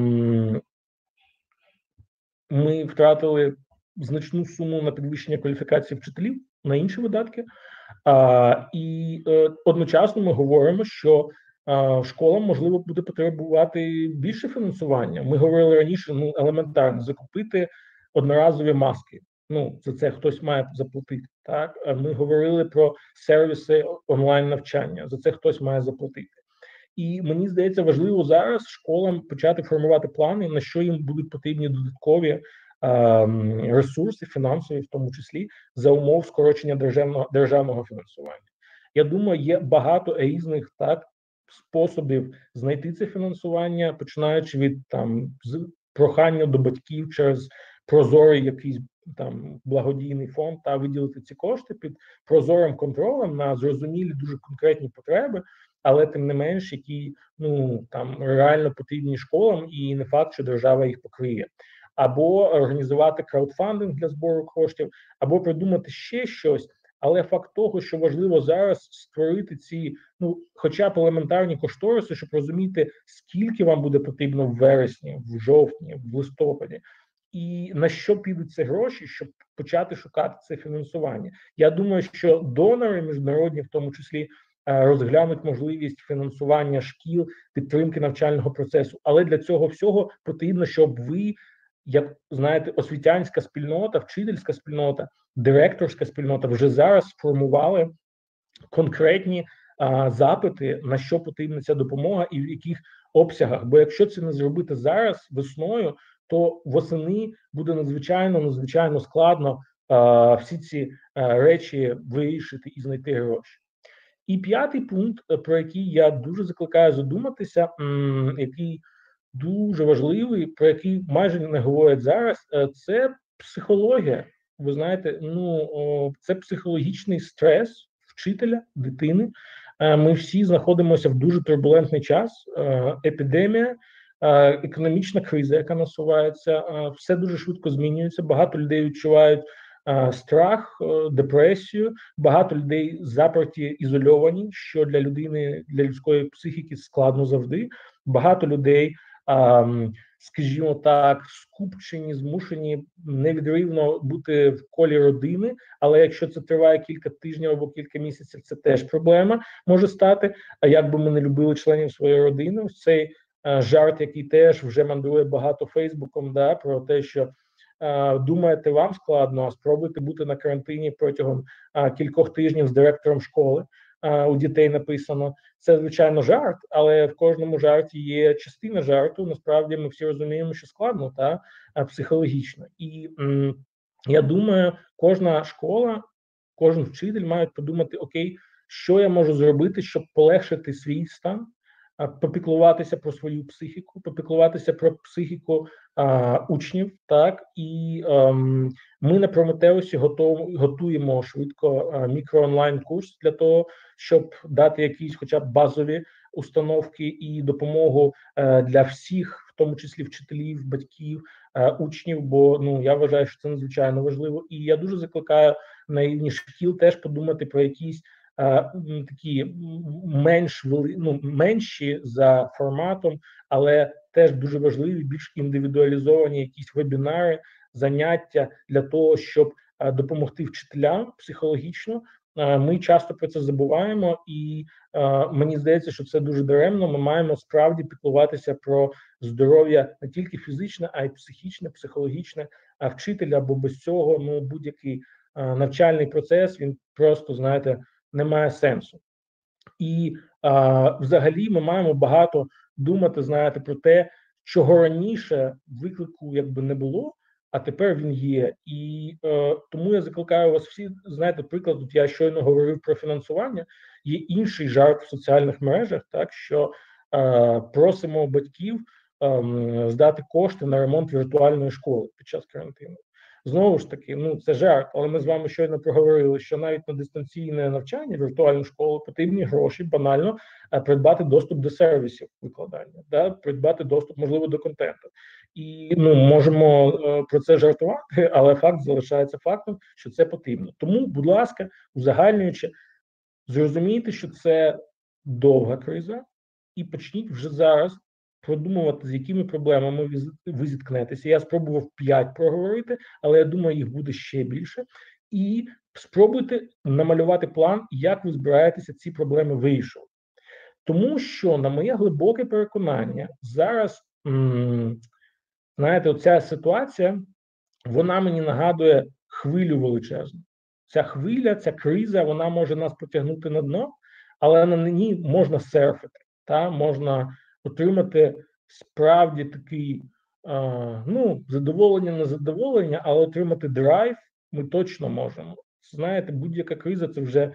ми втратили значну суму на підвищення кваліфікації вчителів, на інші видатки. І одночасно ми говоримо, що школам, можливо, буде потребувати більше фінансування. Ми говорили раніше, елементарно, закупити одноразові маски. За це хтось має заплатити. Ми говорили про сервіси онлайн-навчання, за це хтось має заплатити. І мені здається, важливо зараз школам почати формувати плани, на що їм будуть потрібні додаткові ресурси, фінансові в тому числі, за умов скорочення державного фінансування. Я думаю, є багато різних способів знайти це фінансування, починаючи від прохання до батьків через прозорий якийсь благодійний фонд та виділити ці кошти під прозорим контролем на зрозумілі дуже конкретні потреби, але тим не менш, які реально потрібні школам, і не факт, що держава їх покриє. або організувати краудфандинг для збору коштів, або придумати ще щось. Але факт того, що важливо зараз створити ці, хоча б елементарні кошториси, щоб розуміти, скільки вам буде потрібно в вересні, в жовтні, в листопаді, і на що підуть ці гроші, щоб почати шукати це фінансування. Я думаю, що донори міжнародні, в тому числі, розглянуть можливість фінансування шкіл, підтримки навчального процесу. Але для цього всього потрібно, щоб ви, як знаєте, освітянська спільнота, вчительська спільнота, директорська спільнота вже зараз сформували конкретні запити, на що потрібна ця допомога і в яких обсягах. Бо якщо це не зробити зараз, весною, то восени буде надзвичайно складно всі ці речі вирішити і знайти гроші. І п'ятий пункт, про який я дуже закликаю задуматися, який дуже важливий, про який майже не говорять зараз, це психологія. Ви знаєте, це психологічний стрес вчителя, дитини. Ми всі знаходимося в дуже турбулентний час, епідемія, економічна криза, яка насувається, все дуже швидко змінюється, багато людей відчувають страх, депресію, багато людей заперті, ізольовані, що для людини, для людської психіки складно завжди, багато людей, скажімо так, скупчені, змушені невідривно бути в колі родини, але якщо це триває кілька тижнів або кілька місяців, це теж проблема може стати. А як би ми не любили членів своєї родини, ось цей жарт, який теж вже мандрує багато Фейсбуком, про те, що думаєте, вам складно, а спробуйте бути на карантині протягом кількох тижнів з директором школи. У дітей написано. Це, звичайно, жарт, але в кожному жарті є частина жарту. Насправді ми всі розуміємо, що складно, психологічно. І я думаю, кожна школа, кожен вчитель мають подумати, окей, що я можу зробити, щоб полегшити свій стан, попіклуватися про свою психіку, попіклуватися про психіку учнів, і ми на Прометеусі готуємо швидко мікроонлайн курс для того, щоб дати якісь хоча б базові установки і допомогу для всіх, в тому числі вчителів, батьків, учнів, бо я вважаю, що це надзвичайно важливо. І я дуже закликаю на рівні шкіл теж подумати про якісь такі менші за форматом, але теж дуже важливі, більш індивідуалізовані якісь вебінари, заняття для того, щоб допомогти вчителям психологічно. Ми часто про це забуваємо, і мені здається, що це дуже даремно. Ми маємо справді піклуватися про здоров'я не тільки фізичне, а й психічне, психологічне вчителя, бо без цього будь-який навчальний процес, він просто, знаєте, не має сенсу. І взагалі ми маємо багато думати, знаєте, про те, чого раніше виклику не було, а тепер він є. І тому я закликаю вас всі, знаєте, приклад, тут я щойно говорив про фінансування, є інший жарт в соціальних мережах, що просимо батьків здати кошти на ремонт віртуальної школи під час карантину. Знову ж таки, це жарт, але ми з вами щойно проговорили, що навіть на дистанційне навчання, віртуальну школу, потрібні гроші, банально придбати доступ до сервісів викладання, придбати доступ, можливо, до контенту. І можемо про це жартувати, але факт залишається фактом, що це потрібно. Тому, будь ласка, узагальнюючи, зрозумійте, що це довга криза, і почніть вже зараз продумувати, з якими проблемами ви зіткнетеся. Я спробував 5 проговорити, але я думаю, їх буде ще більше. І спробуйте намалювати план, як ви збираєтеся ці проблеми вирішувати. Тому що, на моє глибоке переконання, зараз, знаєте, оця ситуація, вона мені нагадує хвилю величезну. Ця хвиля, ця криза, вона може нас потягнути на дно, але на ній можна серфити, можна отримати справді такий, задоволення, незадоволення, але отримати драйв ми точно можемо. Знаєте, будь-яка криза – це вже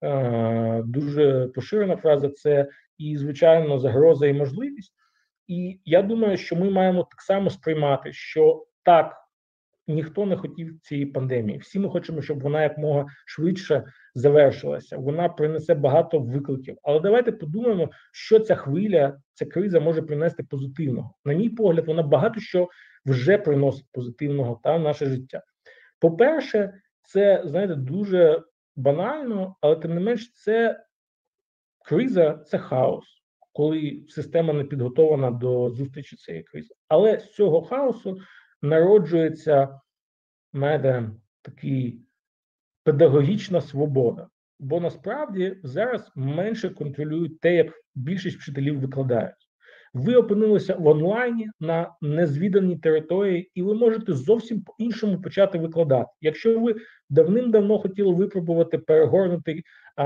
дуже поширена фраза, це і, звичайно, загроза і можливість. І я думаю, що ми маємо так само сприймати, що так, ніхто не хотів цієї пандемії. Всі ми хочемо, щоб вона якомога швидше завершилася. Вона принесе багато викликів. Але давайте подумаємо, що ця хвиля, ця криза може принести позитивного. На мій погляд, вона багато що вже приносить позитивного в наше життя. По-перше, це, знаєте, дуже банально, але тим не менш це криза – це хаос, коли система не підготовлена до зустрічі цієї кризи. Але з цього хаосу народжується, знаєте, такий педагогічна свобода. Бо насправді зараз менше контролюють те, як більшість вчителів викладають. Ви опинилися в онлайні на незвіданій території, і ви можете зовсім по-іншому почати викладати. Якщо ви давним-давно хотіли випробувати перегорнутий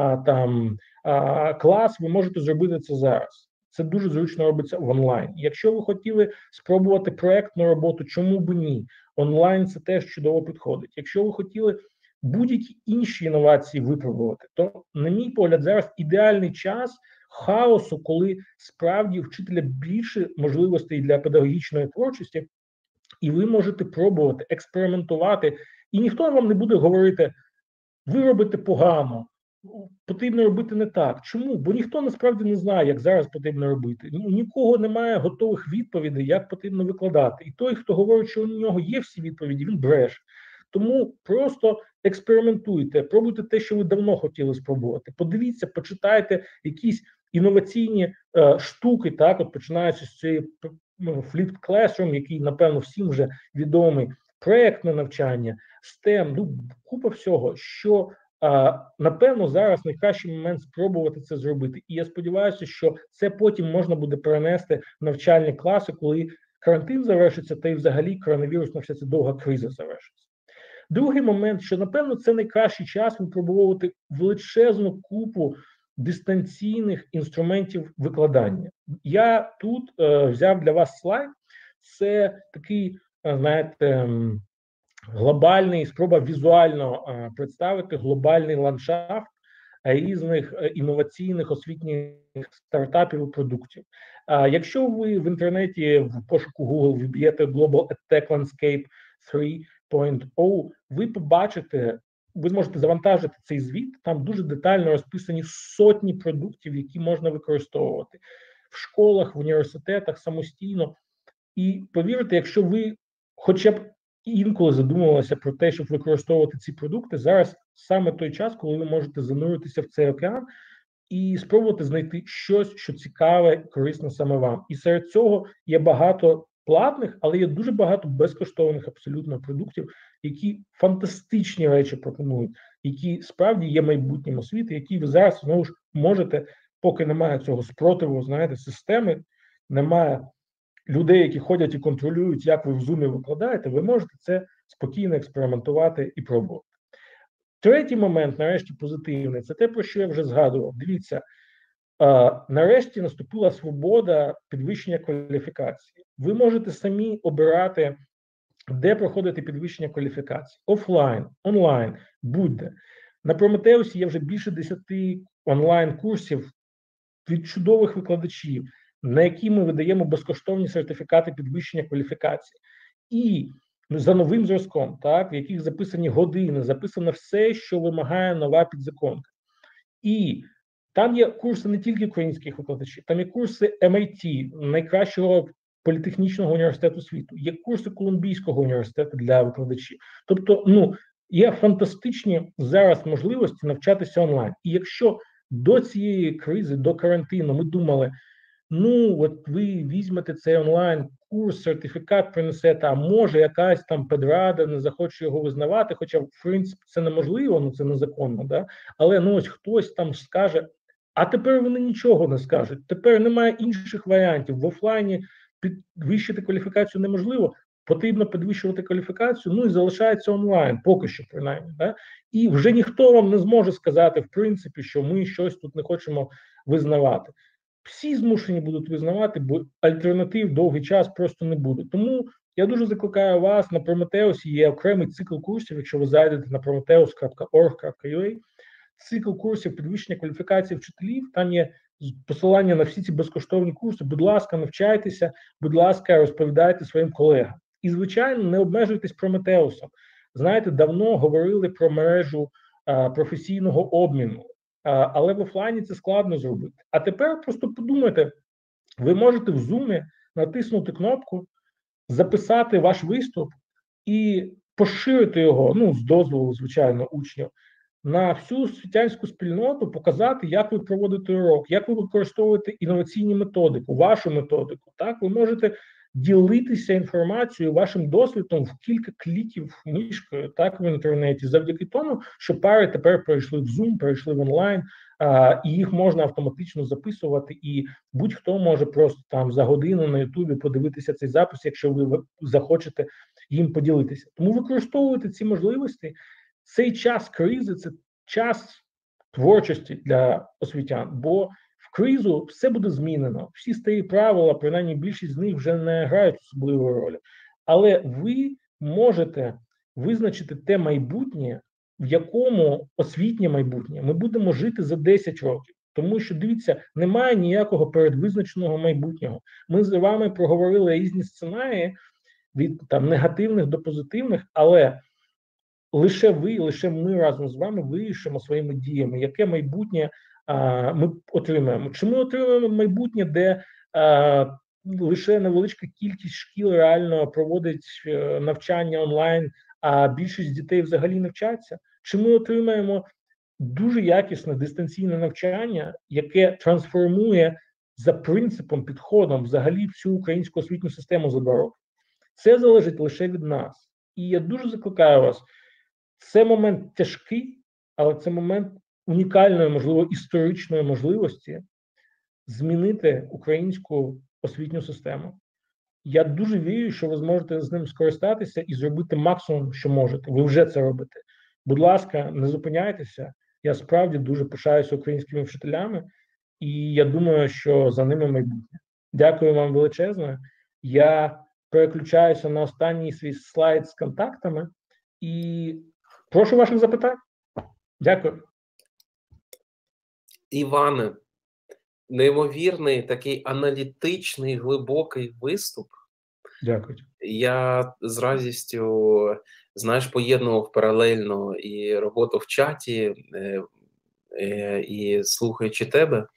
клас, ви можете зробити це зараз. Це дуже зручно робиться в онлайн. Якщо ви хотіли спробувати проєктну роботу, чому б ні? Онлайн це теж чудово підходить. Якщо ви хотіли будь-які інші інновації випробувати, то, на мій погляд, зараз ідеальний час хаосу, коли справді у вчителя більше можливостей для педагогічної творчості, і ви можете пробувати, експериментувати, і ніхто вам не буде говорити, ви робите погано, потрібно робити не так. Чому? Бо ніхто насправді не знає, як зараз потрібно робити. Нікого немає готових відповідей, як потрібно викладати. І той, хто говорить, що у нього є всі відповіді, він бреше. Тому просто експериментуйте, пробуйте те, що ви давно хотіли спробувати. Подивіться, почитайте якісь інноваційні штуки, так, от починаючи з цієї Flipped Classroom, який, напевно, всім вже відомий, проєктне навчання, STEM, купа всього, що, напевно, зараз найкращий момент спробувати це зробити. І я сподіваюся, що це потім можна буде перенести в навчальні класи, коли карантин завершиться, та й взагалі коронавірусна вся ця довга криза завершиться. Другий момент, що, напевно, це найкращий час випробовувати величезну купу дистанційних інструментів викладання. Я тут взяв для вас слайд. Це такий, знаєте, глобальний, спроба візуально представити глобальний ландшафт різних інноваційних освітніх стартапів і продуктів. Якщо ви в інтернеті в пошуку Google вб'єте Global EdTech Landscape 3.0, ви побачите, ви зможете завантажити цей звіт, там дуже детально розписані сотні продуктів, які можна використовувати в школах, в університетах, самостійно. І повірте, якщо ви хоча б інколи задумувалися про те, щоб використовувати ці продукти, зараз саме той час, коли ви можете зануритися в цей океан і спробувати знайти щось, що цікаве, корисне саме вам. І серед цього є багато платних, але є дуже багато безкоштовних абсолютно продуктів, які фантастичні речі пропонують, які справді є майбутнім освіти, які ви зараз, знову ж, можете, поки немає цього спротиву, знаєте, системи, немає людей, які ходять і контролюють, як ви в Zoom викладаєте, ви можете це спокійно експериментувати і пробувати. Третій момент, нарешті, позитивний, це те, про що я вже згадував. Дивіться, нарешті наступила свобода підвищення кваліфікації. Ви можете самі обирати, де проходити підвищення кваліфікації. Офлайн, онлайн, будь-де. На Прометеусі є вже більше 10 онлайн-курсів від чудових викладачів, на які ми видаємо безкоштовні сертифікати підвищення кваліфікації. І за новим зразком, так, в яких записані години, записано все, що вимагає нова підзаконка. І там є курси не тільки українських викладачів, там є курси MIT, найкращого політехнічного університету світу, є курси Колумбійського університету для викладачів. Тобто, є фантастичні зараз можливості навчатися онлайн. І якщо до цієї кризи, до карантину ми думали, от ви візьмете цей онлайн-курс, сертифікат принесете, а може якась там педрада не захоче його визнавати, хоча, в принципі, це неможливо, це незаконно, да? Але ось хтось там скаже, а тепер вони нічого не скажуть, тепер немає інших варіантів, в офлайні підвищити кваліфікацію неможливо, потрібно підвищувати кваліфікацію, і залишається онлайн, поки що принаймні. Да? І вже ніхто вам не зможе сказати, в принципі, що ми щось тут не хочемо визнавати. Всі змушені будуть визнавати, бо альтернатив довгий час просто не буде. Тому я дуже закликаю вас, на Прометеусі є окремий цикл курсів, якщо ви зайдете на prometheus.org.ua, цикл курсів підвищення кваліфікації вчителів, там є посилання на всі ці безкоштовні курси. Будь ласка, навчайтеся, будь ласка, розповідайте своїм колегам. І, звичайно, не обмежуйтесь Прометеусом. Знаєте, давно говорили про мережу професійного обміну, але в офлайні це складно зробити. А тепер просто подумайте, ви можете в Zoom натиснути кнопку, записати ваш виступ і поширити його, ну, з дозволу, звичайно, учнів, на всю освітянську спільноту, показати, як ви проводите урок, як ви використовуєте інноваційні методику, вашу методику. Так, ви можете ділитися інформацією, вашим досвідом в кілька кліків мишкою, так, в інтернеті, завдяки тому, що пари тепер перейшли в Zoom, перейшли в онлайн, і їх можна автоматично записувати, і будь-хто може просто там за годину на Ютубі подивитися цей запис, якщо ви захочете їм поділитися. Тому використовуйте ці можливості. Цей час кризи – це час творчості для освітян, бо в кризу все буде змінено. Всі старі правила, принаймні більшість з них вже не грають особливої ролі. Але ви можете визначити те майбутнє, в якому освітнє майбутнє ми будемо жити за 10 років. Тому що, дивіться, немає ніякого передвизначеного майбутнього. Ми з вами проговорили різні сценарії, від там негативних до позитивних, але лише ви, лише ми разом з вами вирішимо своїми діями, яке майбутнє ми отримаємо. Чи ми отримаємо майбутнє, де лише невеличка кількість шкіл реально проводить навчання онлайн, а більшість дітей взагалі не вчаться? Чи ми отримаємо дуже якісне дистанційне навчання, яке трансформує за принципом, підходом взагалі всю українську освітню систему за 2 роки? Це залежить лише від нас. І я дуже закликаю вас, це момент тяжкий, але це момент унікальної, можливо, історичної можливості змінити українську освітню систему. Я дуже вірю, що ви зможете з ним скористатися і зробити максимум, що можете. Ви вже це робите. Будь ласка, не зупиняйтеся. Я справді дуже пишаюся українськими вчителями, і я думаю, що за ними майбутнє. Дякую вам величезно. Я переключаюся на останній свій слайд з контактами і прошу ваших запитань. Дякую. Іване, неймовірний такий аналітичний, глибокий виступ. Дякую. Я з радістю, знаєш, поєднував паралельно і роботу в чаті, і слухаючи тебе.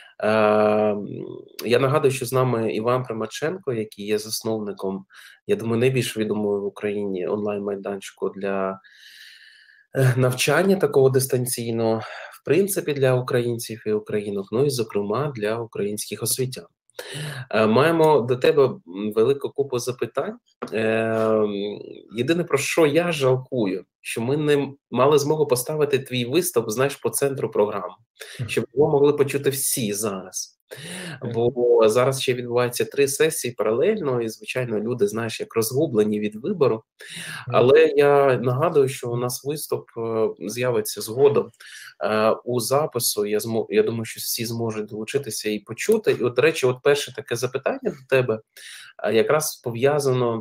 Я нагадую, що з нами Іван Примаченко, який є засновником, я думаю, найбільш відомої в Україні онлайн-майданчику для навчання такого дистанційного, в принципі, для українців і українок, ну і, зокрема, для українських освітян. Маємо до тебе велику купу запитань. Єдине, про що я жалкую, що ми не мали змогу поставити твій виступ, знаєш, по центру програми, щоб його могли почути всі зараз. Бо зараз ще відбуваються 3 сесії паралельно, і, звичайно, люди, знаєш, як розгублені від вибору. Але я нагадую, що у нас виступ з'явиться згодом у запису. Я думаю, що всі зможуть долучитися і почути. І, от, до речі, от перше таке запитання до тебе якраз пов'язано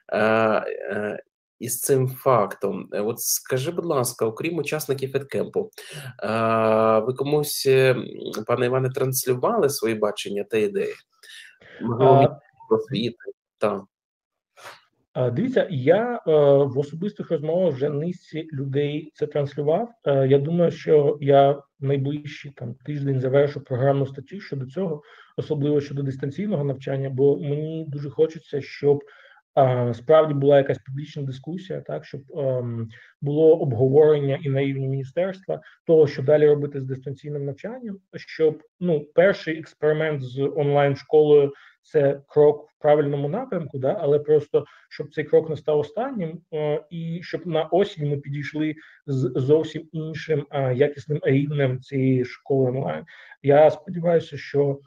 із цим фактом. От скажи, будь ласка, окрім учасників едкемпу, ви комусь, пане Іване, транслювали свої бачення та ідеї? Можливо, просвіти? Так. Дивіться, я в особистих розмовах вже низці людей це транслював. Я думаю, що я в найближчий тиждень завершу програмну статтю щодо цього, особливо щодо дистанційного навчання, бо мені дуже хочеться, щоб справді була якась публічна дискусія, так, щоб було обговорення і на рівні міністерства того, що далі робити з дистанційним навчанням, щоб перший експеримент з онлайн-школою – це крок в правильному напрямку, да, але просто, щоб цей крок не став останнім, і щоб на осінь ми підійшли з зовсім іншим якісним рівнем цієї школи онлайн. Я сподіваюся,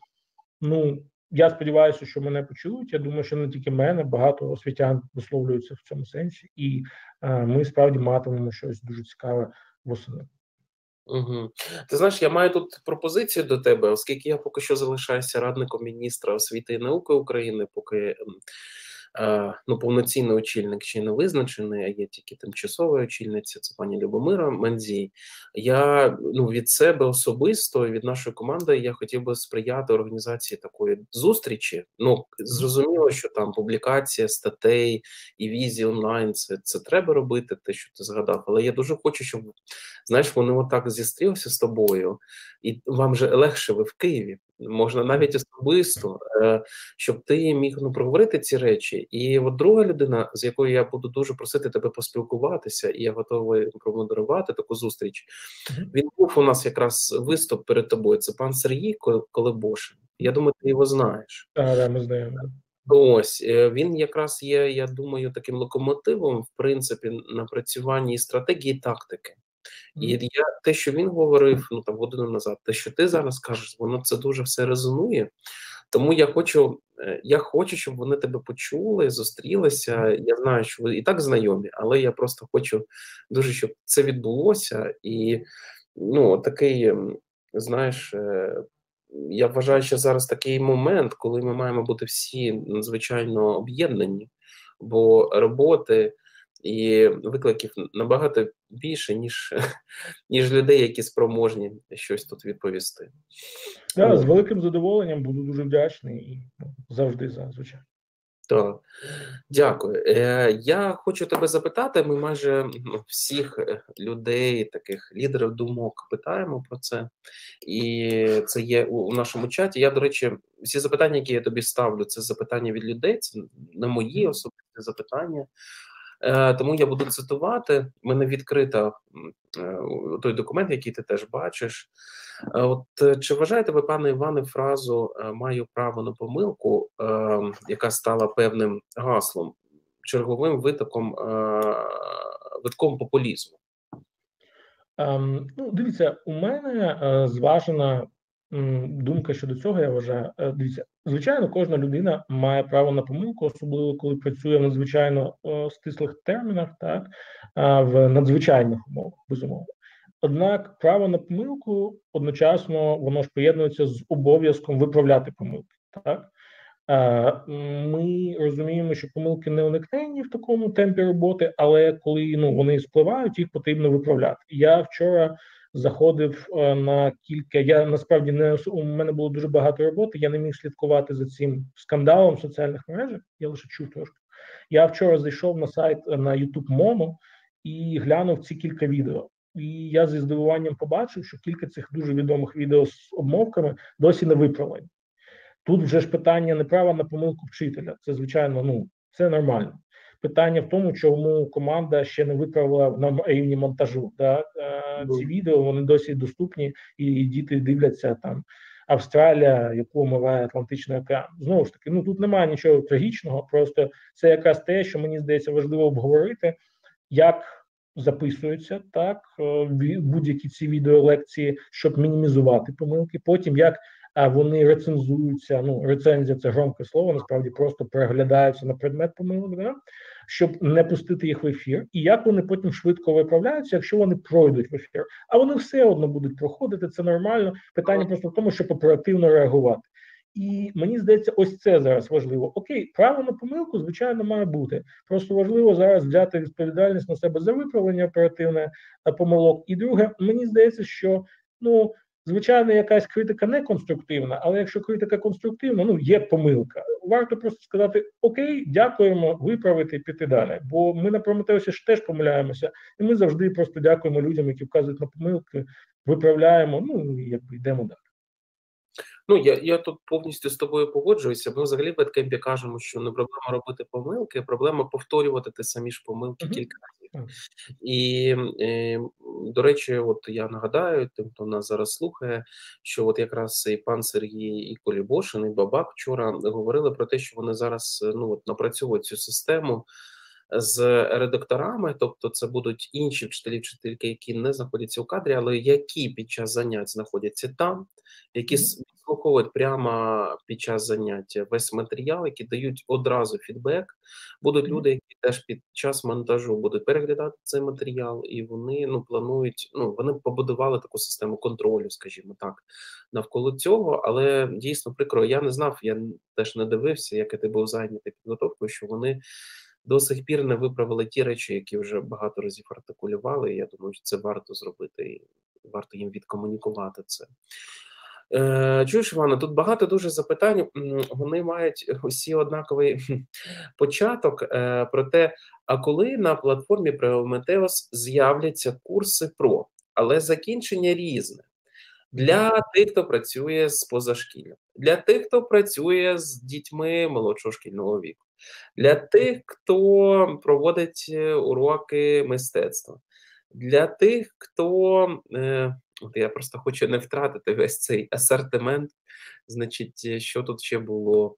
що мене почують. Я думаю, що не тільки мене, багато освітян висловлюються в цьому сенсі, і ми справді матимемо щось дуже цікаве восени. Угу. Ти знаєш, я маю тут пропозицію до тебе, оскільки я поки що залишаюся радником міністра освіти і науки України, поки ну, повноцінний очільник ще не визначений, а є тільки тимчасова очільниця, це пані Любомира Мандзій. Я, ну, від себе особисто, від нашої команди, я хотів би сприяти організації такої зустрічі. Ну, зрозуміло, що там публікація статей і візії онлайн, це треба робити, те, що ти згадав, але я дуже хочу, щоб, знаєш, вони отак зістрілися з тобою, і вам же легше, ви в Києві, можна навіть особисто, щоб ти міг, ну, проговорити ці речі. І от друга людина, з якою я буду дуже просити тебе поспілкуватися, і я готовий промодерувати таку зустріч, він був у нас якраз виступ перед тобою, це пан Сергій Колебошин. Я думаю, ти його знаєш. Так, ми знаємо. Ось, він якраз є, я думаю, таким локомотивом, в принципі, напрацюванні стратегії і тактики. І те, що він говорив, ну, там, годину назад, те, що ти зараз кажеш, воно це дуже все резонує. Тому я хочу, щоб вони тебе почули, зустрілися. Я знаю, що ви і так знайомі, але я просто хочу дуже, щоб це відбулося. І, ну, такий, знаєш, я вважаю, що зараз такий момент, коли ми маємо бути всі надзвичайно об'єднані, бо роботи і викликів набагато більше, ніж людей, які спроможні щось тут відповісти. Так, з великим задоволенням, буду дуже вдячний і завжди звичайно. Так, дякую. Я хочу тебе запитати, ми майже всіх людей, таких лідерів думок, питаємо про це, і це є у нашому чаті. Я, до речі, всі запитання, які я тобі ставлю, це запитання від людей, це не мої особисті запитання. Тому я буду цитувати. У мене відкрита той документ, який ти теж бачиш. От чи вважаєте ви, пане Іване, фразу «маю право на помилку», яка стала певним гаслом, черговим витком популізму? Ну, дивіться, у мене зважена думка щодо цього, я вважаю. Дивіться, звичайно, кожна людина має право на помилку, особливо коли працює в надзвичайно стислих термінах, так, в надзвичайних умовах, безумовно. Однак право на помилку одночасно воно ж поєднується з обов'язком виправляти помилки. Так? Ми розуміємо, що помилки не уникненні в такому темпі роботи, але коли вони спливають, їх потрібно виправляти. Я вчора заходив на кілька. Я насправді у мене було дуже багато роботи. Я не міг слідкувати за цим скандалом в соціальних мережах. Я лише чув трошки. Я вчора зайшов на сайт на YouTube Mono і глянув ці кілька відео. І я зі здивуванням побачив, що кілька цих дуже відомих відео з обмовками досі не виправлені. Тут вже ж питання не права на помилку вчителя. Це, звичайно, це нормально. Питання в тому, чому команда ще не виправила на рівні монтажу. Так? Ці відео, вони досі доступні, і діти дивляться там Австралія, яку омиває Атлантичний океан. Знову ж таки, тут немає нічого трагічного, просто це якраз те, що мені здається важливо обговорити, як записуються так будь-які ці відеолекції, щоб мінімізувати помилки. Потім як вони рецензуються. Рецензія – це громке слово, насправді просто переглядаються на предмет помилок, да? Щоб не пустити їх в ефір. І як вони потім швидко виправляються, якщо вони пройдуть в ефір. А вони все одно будуть проходити, це нормально. Питання просто в тому, щоб оперативно реагувати. І мені здається, ось це зараз важливо. Окей, право на помилку, звичайно, має бути. Просто важливо зараз взяти відповідальність на себе за виправлення оперативне помилок. І друге, мені здається, що, звичайно, якась критика не конструктивна, але якщо критика конструктивна, є помилка. Варто просто сказати, окей, дякуємо, виправити, піти далі. Бо ми на Прометеусі ж теж помиляємося, і ми завжди просто дякуємо людям, які вказують на помилки, виправляємо, і йдемо далі. Я тут повністю з тобою погоджуюся. Ми взагалі в Едкемпі кажемо, що не проблема робити помилки, а проблема повторювати ті самі ж помилки кілька разів. І, до речі, от я нагадаю тим, хто нас зараз слухає, що от якраз і пан Сергій, і Колебошин, і Бабак вчора говорили про те, що вони зараз напрацьовують цю систему з редакторами, тобто це будуть інші вчителі, які не знаходяться у кадрі, але які під час занять знаходяться там, які прослуховують прямо під час заняття весь матеріал, які дають одразу фідбек. Будуть люди, які теж під час монтажу будуть переглядати цей матеріал, і вони планують, вони побудували таку систему контролю, скажімо так, навколо цього. Але дійсно прикро, я не знав, я теж не дивився, як ти був зайнятий підготовкою, що вони до сих пір не виправили ті речі, які вже багато разів артикулювали. І я думаю, що це варто зробити, і варто їм відкомунікувати це. Чуєш, Івана, тут багато дуже запитань, вони мають усі однаковий початок про те, а коли на платформі Prometheus з'являться курси ПРО, але закінчення різне. Для тих, хто працює з позашкілля, для тих, хто працює з дітьми молодшого шкільного віку, для тих, хто проводить уроки мистецтва, для тих, хто... От я просто хочу не втратити весь цей асортимент. Значить, що тут ще було?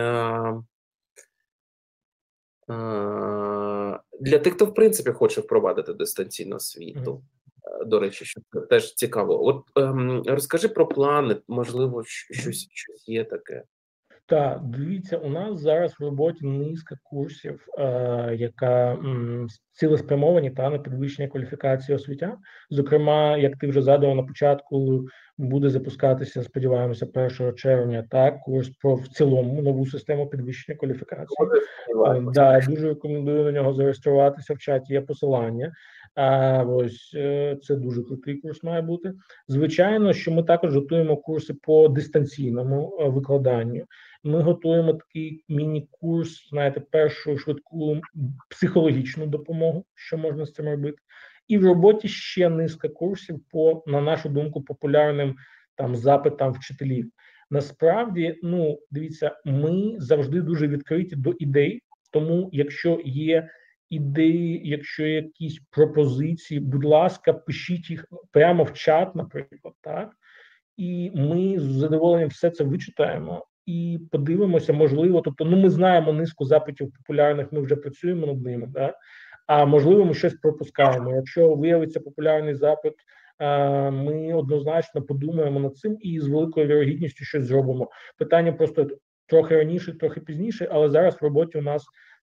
Для тих, хто в принципі хоче впровадити дистанційну освіту. До речі, що це теж цікаво. От розкажи про плани, можливо, щось є таке. Так, дивіться, у нас зараз в роботі низка курсів, яка цілеспрямовані на підвищення кваліфікації освітян. Зокрема, як ти вже задав на початку, буде запускатися, сподіваємося, 1 червня, курс про в цілому нову систему підвищення кваліфікації. Дуже рекомендую на нього зареєструватися, в чаті є посилання. Ось це дуже крутий курс має бути. Звичайно, що ми також готуємо курси по дистанційному викладанню. Ми готуємо такий міні-курс, першу швидку психологічну допомогу, що можна з цим робити. І в роботі ще низка курсів по, на нашу думку, популярним запитам вчителів. Насправді, дивіться, ми завжди дуже відкриті до ідей, тому якщо є ідеї, якщо є якісь пропозиції, будь ласка, пишіть їх прямо в чат, наприклад, і ми з задоволенням все це вичитаємо і подивимося, можливо, тобто, ми знаємо низку запитів популярних, ми вже працюємо над ними, а можливо, ми щось пропускаємо. Якщо виявиться популярний запит, ми однозначно подумаємо над цим і з великою вірогідністю щось зробимо. Питання просто трохи раніше, трохи пізніше, але зараз в роботі у нас,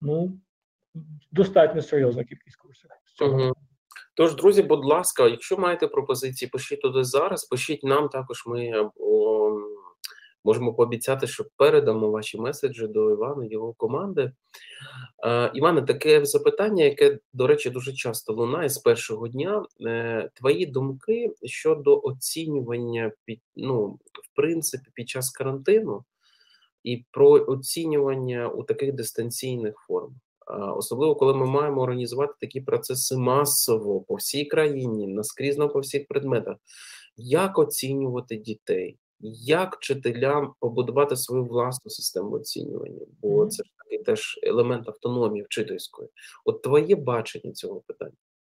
достатньо серйозна кількість курсів. Тож, друзі, будь ласка, якщо маєте пропозиції, пишіть туди зараз, пишіть нам також, ми можемо пообіцяти, що передамо ваші меседжі до Івана, його команди. Іване, таке запитання, яке, до речі, дуже часто лунає з першого дня. Твої думки щодо оцінювання, в принципі, під час карантину і про оцінювання у таких дистанційних формах. Особливо, коли ми маємо організувати такі процеси масово по всій країні, наскрізно по всіх предметах. Як оцінювати дітей? Як вчителям побудувати свою власну систему оцінювання? Бо це ж такий теж елемент автономії вчительської. От твоє бачення цього питання.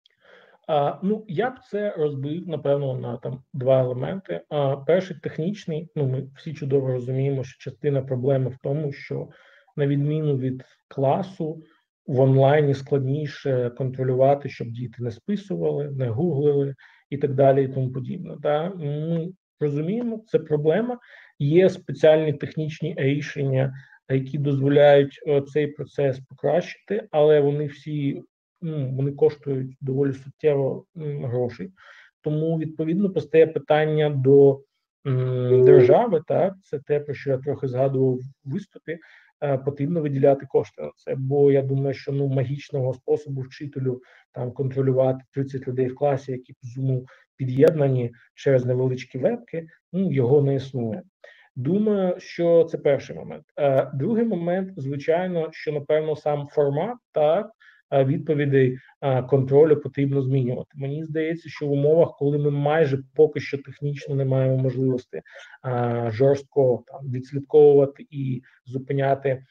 Я б це розбив, напевно, на два елементи. Перший технічний, ми всі чудово розуміємо, що частина проблеми в тому, що на відміну від класу, в онлайні складніше контролювати, щоб діти не списували, не гуглили і так далі, і тому подібне. Ми розуміємо, це проблема. Є спеціальні технічні рішення, які дозволяють цей процес покращити, але вони всі вони коштують доволі суттєво грошей. Тому, відповідно, постає питання до держави, це те, про що я трохи згадував в виступі, потрібно виділяти кошти на це, бо я думаю, що магічного способу вчителю контролювати 30 людей в класі, які по Zoom під'єднані через невеличкі вебки, його не існує. Думаю, що це перший момент. Другий момент, звичайно, що, напевно, сам формат відповідей контролю потрібно змінювати. Мені здається, що в умовах, коли ми майже поки що технічно не маємо можливості жорстко відслідковувати і зупиняти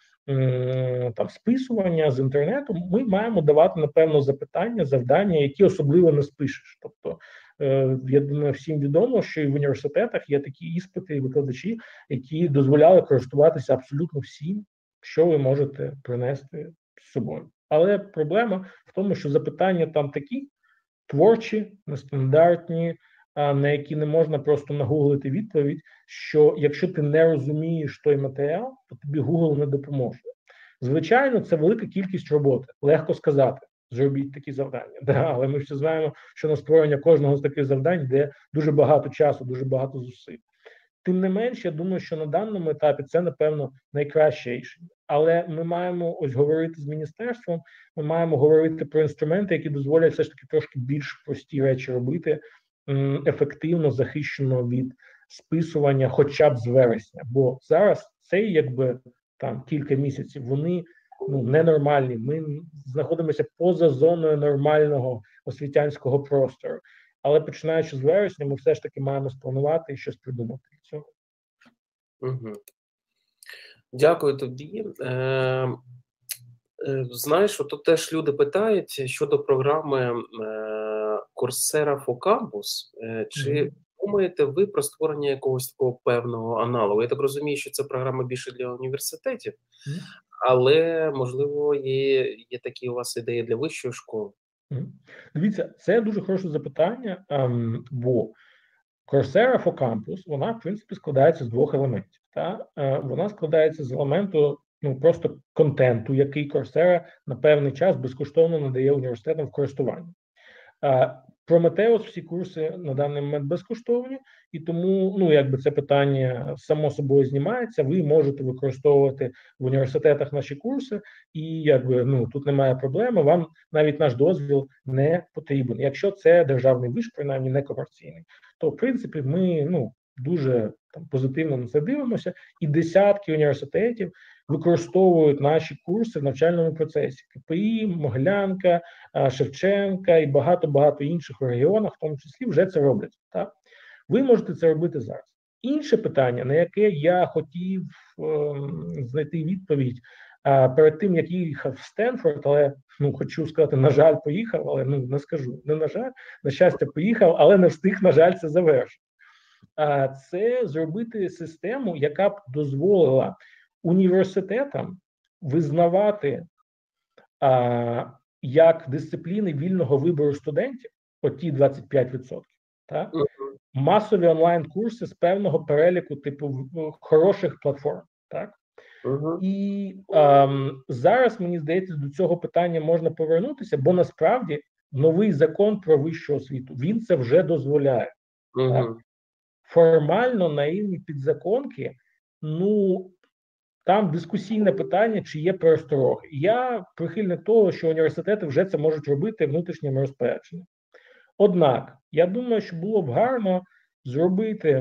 списування з інтернету, ми маємо давати, напевно, запитання, завдання, які особливо не спишеш. Тобто, я думаю, всім відомо, що і в університетах є такі іспити і викладачі, які дозволяли користуватися абсолютно всім, що ви можете принести з собою. Але проблема в тому, що запитання там такі творчі, нестандартні, на які не можна просто нагуглити відповідь, що якщо ти не розумієш той матеріал, то тобі Google не допоможе. Звичайно, це велика кількість роботи. Легко сказати, зробіть такі завдання. Да, але ми всі знаємо, що на створення кожного з таких завдань йде дуже багато часу, дуже багато зусиль. Тим не менш, я думаю, що на даному етапі це, напевно, найкраще рішення. Але ми маємо ось говорити з міністерством, ми маємо говорити про інструменти, які дозволять все ж таки трошки більш прості речі робити, ефективно захищено від списування хоча б з вересня. Бо зараз цей, якби, там кілька місяців, вони ненормальні. Ми знаходимося поза зоною нормального освітянського простору. Але починаючи з вересня, ми все ж таки маємо спланувати і щось придумати для цього. Угу. Дякую тобі. Знаєш, тут теж люди питають щодо програми Coursera for Campus. Чи думаєте ви про створення якогось такого певного аналогу? Я так розумію, що це програма більше для університетів, але, можливо, є такі у вас ідеї для вищої школи? Дивіться, це дуже хороше запитання, бо Coursera for Campus, вона, в принципі, складається з двох елементів. Вона складається з елементу просто контенту, який Coursera на певний час безкоштовно надає університетам в користування. Prometheus всі курси на даний момент безкоштовні, і тому, якби це питання само собою знімається, ви можете використовувати в університетах наші курси, і якби, тут немає проблеми, вам навіть наш дозвіл не потрібен. Якщо це державний виш, принаймні не комерційний, то в принципі ми, дуже позитивно на це дивимося, і десятки університетів використовують наші курси в навчальному процесі. КПІ, Могилянка, Шевченка і багато-багато інших в регіонах, в тому числі, вже це роблять. Так? Ви можете це робити зараз. Інше питання, на яке я хотів знайти відповідь перед тим, як їхав в Стенфорд, але хочу сказати, на жаль, поїхав, але не скажу, не на жаль, на щастя, поїхав, але не встиг, на жаль, це завершити. Це зробити систему, яка б дозволила університетам визнавати як дисципліни вільного вибору студентів, оті 25%, так? Масові онлайн-курси з певного переліку типу хороших платформ. Так? І зараз, мені здається, до цього питання можна повернутися, бо насправді новий закон про вищу освіту, він це вже дозволяє. Так? Формально на рівні підзаконки, там дискусійне питання, чи є перестороги. Я прихильник того, що університети вже це можуть робити внутрішніми розпорядженнями. Однак, я думаю, що було б гарно зробити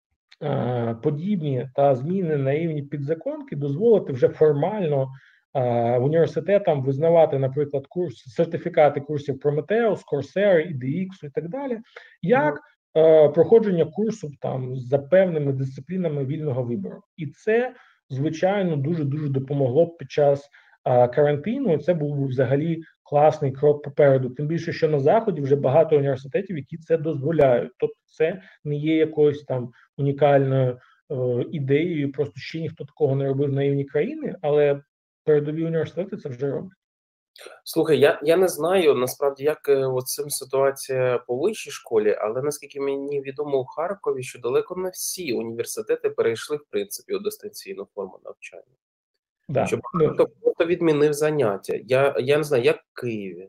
подібні та зміни на рівні підзаконки, дозволити вже формально університетам визнавати, наприклад, сертифікати курсів Prometheus, Coursera, EDX і так далі, як проходження курсу там за певними дисциплінами вільного вибору. І це, звичайно, дуже-дуже допомогло б під час карантину, і це був би взагалі класний крок попереду. Тим більше, що на Заході вже багато університетів, які це дозволяють. Тобто це не є якоюсь там унікальною ідеєю, просто ще ніхто такого не робив на рівні країни, але передові університети це вже роблять. Слухай, я не знаю, насправді, як цим ситуація по вищій школі, але наскільки мені відомо у Харкові, що далеко не всі університети перейшли, в принципі, у дистанційну форму навчання. Да. Що багато хто відмінив заняття. Я не знаю, як в Києві.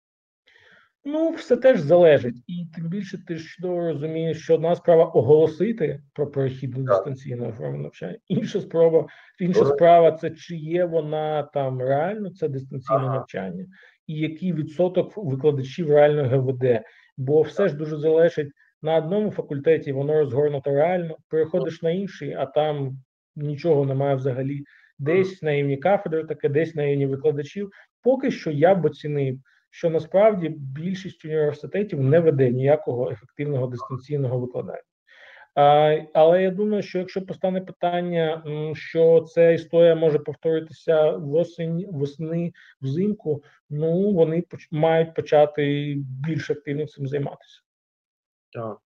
Все теж залежить. І тим більше ти ж чудово розумієш, що одна справа оголосити про перехід до дистанційної форми навчання. Інша справа це чи є вона там реально, це дистанційне навчання, і який відсоток викладачів реально його веде. Бо все ж дуже залежить, на одному факультеті воно розгорнуто реально, переходиш на інший, а там нічого немає взагалі. Десь на рівні кафедри таке, десь на рівні викладачів. Поки що я б оцінив, що насправді більшість університетів не веде ніякого ефективного дистанційного викладання. Але я думаю, що якщо постане питання, що ця історія може повторитися восени, взимку, вони мають почати більш активно цим займатися. Так.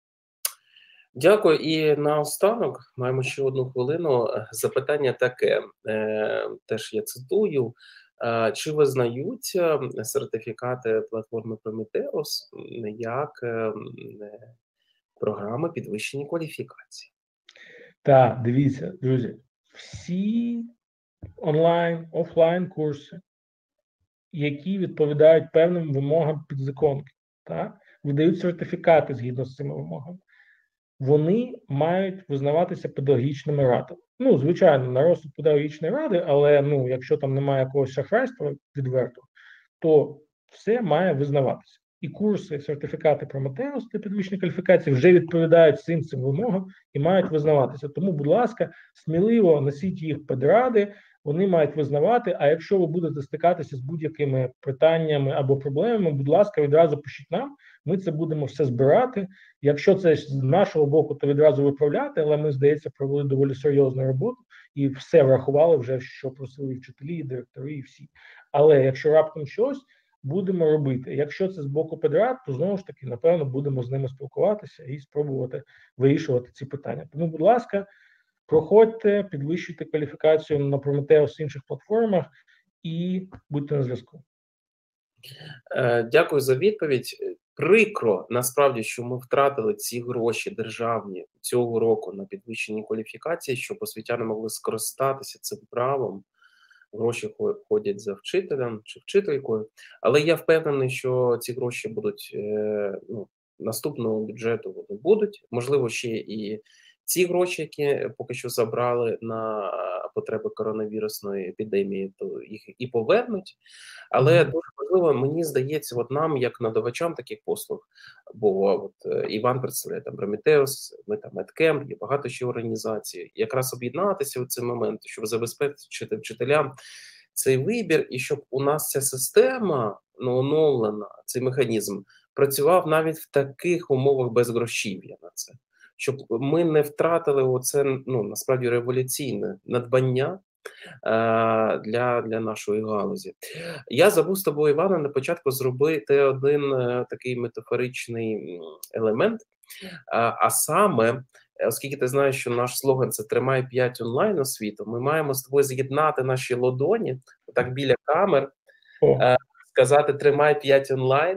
Дякую. І наостанок, маємо ще одну хвилину, запитання таке, теж я цитую. Чи визнають сертифікати платформи Prometheus як програми підвищення кваліфікації. Так, дивіться, друзі, всі онлайн, офлайн курси, які відповідають певним вимогам підзаконки, так, видають сертифікати згідно з цими вимогами, вони мають визнаватися педагогічними радами. Ну, звичайно, на розсуд педагогічної ради, але ну, якщо там немає якогось шахрайства відверто, то все має визнаватися. І курси, сертифікати Прометеус для підвищення кваліфікації вже відповідають всім цим вимогам і мають визнаватися. Тому, будь ласка, сміливо носіть їх педради, вони мають визнавати, а якщо ви будете стикатися з будь-якими питаннями або проблемами, будь ласка, відразу пишіть нам, ми це будемо все збирати. Якщо це з нашого боку, то відразу виправляти, але ми, здається, провели доволі серйозну роботу і все врахували вже, що просили і вчителі, і директори, і всі. Але якщо раптом щось, будемо робити. Якщо це з боку педрат, то знову ж таки, напевно, будемо з ними спілкуватися і спробувати вирішувати ці питання. Тому, будь ласка, проходьте, підвищуйте кваліфікацію на Прометеус інших платформах і будьте на зв'язку. Дякую за відповідь. Прикро, насправді, що ми втратили ці гроші державні цього року на підвищення кваліфікації, щоб освітяни могли скористатися цим правом. Гроші ходять за вчителем чи вчителькою, але я впевнений, що ці гроші будуть наступного бюджету вони будуть. Можливо, ще і ці гроші, які поки що забрали на потреби коронавірусної епідемії, то їх і повернуть. Але дуже важливо, мені здається, от нам, як надавачам таких послуг, бо от Іван представляє там Прометеус, ми там Медкемп, є багато ще організацій, якраз об'єднатися у цей момент, щоб забезпечити вчителям цей вибір, і щоб у нас ця система оновлена, цей механізм, працював навіть в таких умовах безгрошів'я на це. Щоб ми не втратили насправді революційне надбання для нашої галузі. Я забув з тобою, Івана, на початку зробити один такий метафоричний елемент, а саме, оскільки ти знаєш, що наш слоган – це «Тримай 5 онлайн освіту», ми маємо з тобою з'єднати наші ладоні, так біля камер, сказати «Тримай 5 онлайн».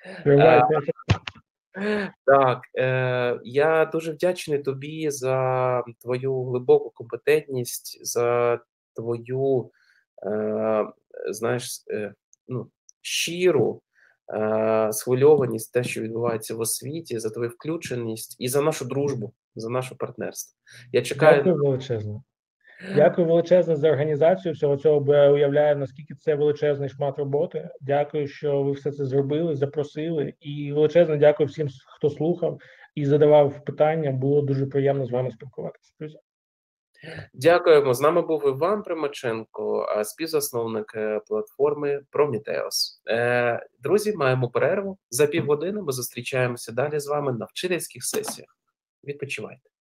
Так, я дуже вдячний тобі за твою глибоку компетентність, за твою, щиру схвильованість, те, що відбувається в освіті, за твою включеність і за нашу дружбу, за наше партнерство. Я чекаю. Дякую величезно. Дякую величезно за організацію всього цього, бо я уявляю, наскільки це величезний шмат роботи. Дякую, що ви все це зробили, запросили. І величезно дякую всім, хто слухав і задавав питання. Було дуже приємно з вами спілкуватися. Друзі. Дякуємо. З нами був Іван Примаченко, співзасновник платформи Прометеус. Друзі, маємо перерву. За півгодини ми зустрічаємося далі з вами на вчительських сесіях. Відпочивайте.